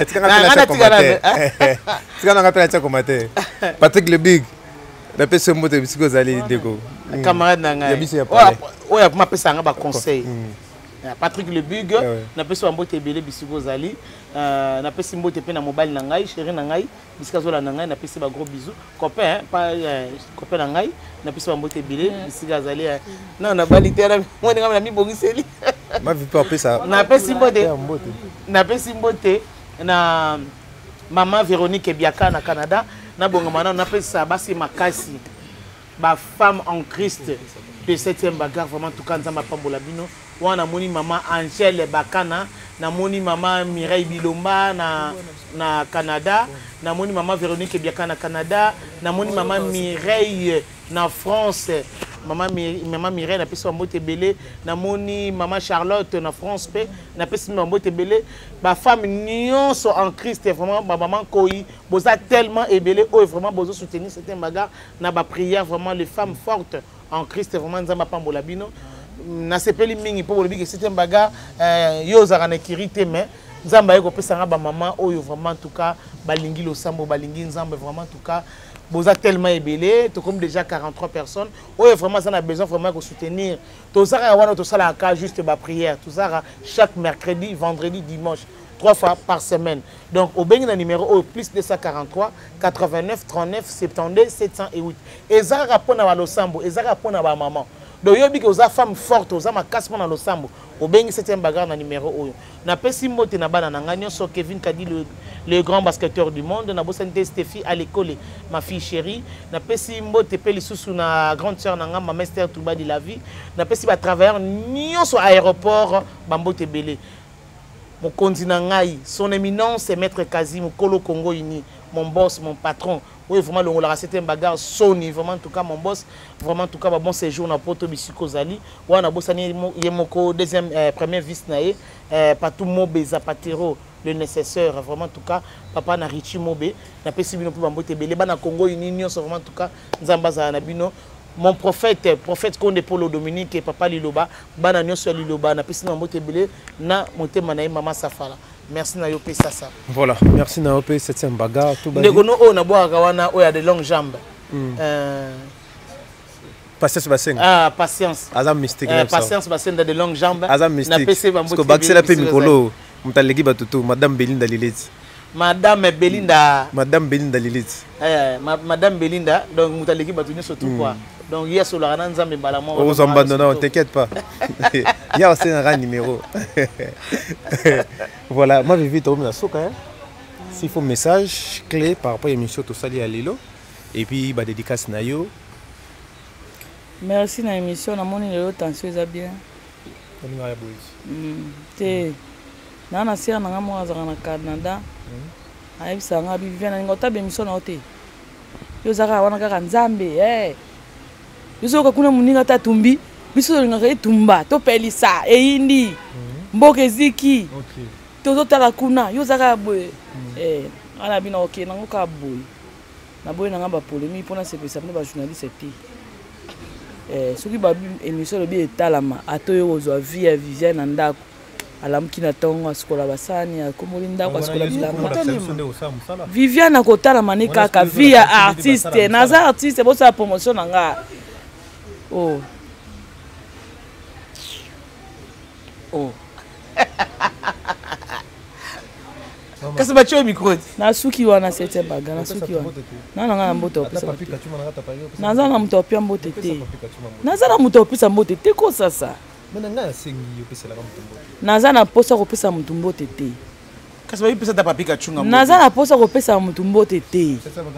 Patrick le big la personne moto bisiko zali deko camarade na ngai oya ma pesa nga ba conseil Patrick le big na pesa mbote belé bisiko zali na pesa mbote pe na mobile na ngai chérie na ngai bisika zola na ngai na pesa ba gros bisous copain pas copain na ngai na pesa mbote belé bisika zali non na balitera moi nga na mi bongiseli ma vie pas pesa na pesa mbote na maman Véronique Biaka na Canada na bongama na pesa basi makasi ba femme en Christ de 7e bagarre vraiment tout cas nzamba pambola bino wana moni maman Angèle Bakana na moni maman Mireille Bilomba na Canada na moni maman Véronique Biaka na Canada na moni maman Mireille na France maman Mireille na pesa mbote belé na moni maman Charlotte na France pe na pesa mbote belé ba femme nyonso en Christ vraiment ba maman Koi boza tellement ébélé oh vraiment bozo soutenir cette bagarre na ba prière vraiment les femmes fortes en Christ vraiment nzamba pambola bino na sepeli mingi po bolobi que cette bagarre yo za na kirité mais nzamba yeko pesa nga ba maman oyo vraiment en tout cas balingi lo sambo balingi nzamba vraiment en tout cas boza tellement ébélé to comme déjà 43 personnes oyo vraiment ça a besoin vraiment de soutenir to ça wana to sala ka juste ba prière tout ça chaque mercredi vendredi dimanche 3 fois par semaine. Donc, au Bénin, numéro au plus 243 89 39 72 708. Et ça répond à l'Osambo, et ça répond à ma maman. Donc, il y a des femmes fortes, aux femmes cassent dans l'Osambo. Au Bénin, c'est un bagarre dans numéro 1. Na pesi mote na bana na ngagnon so Kevin Kadi le grand basketteur du monde na bosante Stéphie à l'école ma fille chérie na pesi mote peli susu na grande sœur na nga ma Esther Touba de la vie na pesi ba travailleur nyonso aéroport bambote belé. Mon continent ngai, son éminence c'est Maître Kazi, mon Kolo Congo Uni, mon boss, mon patron. Oui, vraiment, le la c'était un bagarre Sony, vraiment, en tout cas, mon boss, vraiment, en tout cas, bon séjour dans Porto Bissiko Zali. Oui, on a bossé, deuxième, premier vice, pas tout Mobé, Zapatero, le nécessaire, vraiment, en tout cas, papa na Richie Mobé, n'a pas si bien pour Bambote Belé, na Congo Uni, vraiment, en tout cas, Zambaza Nabino. Mon prophète Konde Polo Dominique et papa Liloba, bana nyonso Liloba na pesi na mbote belé na motema na mama Safala. Merci na yo pe sasa. Voilà, merci na yo pe 7e bagarre tout bas. Ndegono o na boa kawana o ya de longues jambes. Patience Basseng. Ah, patience. Azam mystique. Patience Basseng de longues jambes. Azam mystique. Na pesi ba mbote. Parce que bakse la pe mikolo, mutalegi batutu madame Belinda Lilith. Madame Belinda. Madame Belinda Lilith. Madame Belinda, donc mutalegi batutu surtout quoi. Donc il y a sur la rananza mais balamon. Aux abandonnants, t'inquiète pas. Il y a aussi un numéro. Voilà, moi j'ai vu ton soka. S'il faut message clé par rapport à l'émission tout ça lié à Lilo et puis bah dédicace nayo. Merci na émission na moni lelo tension za bien. On y va Te na sera na ngamo azaka na Canada. Ayi sanga bi vient na ngota be émission na ote. Yo zaka wana kaka nzambe biso ka kuna muninga tatumbi biso ngaka etumba to pelisa eindi mboke ziki to tala kuna yo zaka boye ala bina ok nango ka boye na boye nanga ba polémique pona se pesa ba journaliste ti soki ba émission lobi etalama atoyo ozwa vie ya Viviane na ndako alamuki na tongo asikola basani akomoli ndako asikola bilamba Viviane akotalama ne kaka vie ya artiste naza artiste bosala promotion na nga oh kasi batio micro nasuki wana 7e baga nasuki wana nana nga na mbote opesa naza na moto opia mbote te naza na moto opesa mbote te ko sasa naza na posa kopesa moto mbote te kasi bayipesa ta papi kachunga mbote naza na posa kopesa moto mbote te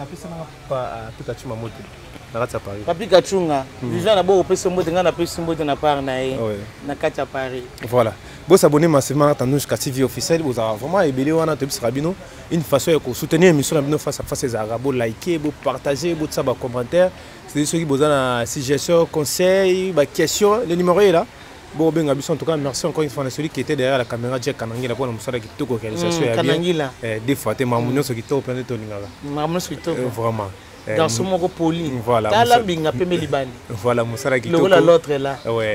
papi kachunga Viviane na bo opesa mbote nga na pesa mbote na part na ye na kati ya Paris. Voilà. Vous abonnez massivement à Tanouche TV officiel, vous avez vraiment aimé wana te bisabino une façon de soutenir l'émission na bino face à face les arabes, liker, vous partager, vous ça ba commentaire, c'est ceux qui besoin de suggestions, conseils, ba questions, le numéro est là. Bon ben en tout cas merci encore une fois à celui qui était derrière la caméra Jack Kanangila pour nous montrer que tout réalisation est bien. Des fois tu mamunyo ce qui t'a opéré ton lingala. Mamunyo ce qui t'a vraiment. Dans ce mot poli. Voilà. Tala binga pe melibani. Voilà Moussara qui l'autre est là. Ouais.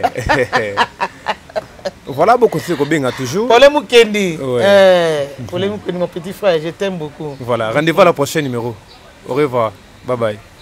Voilà, beaucoup de bien toujours. Paulé Mukendi. Paulé Mukendi, mon petit frère, je t'aime beaucoup. Voilà, rendez-vous à la prochaine numéro. Au revoir. Bye bye.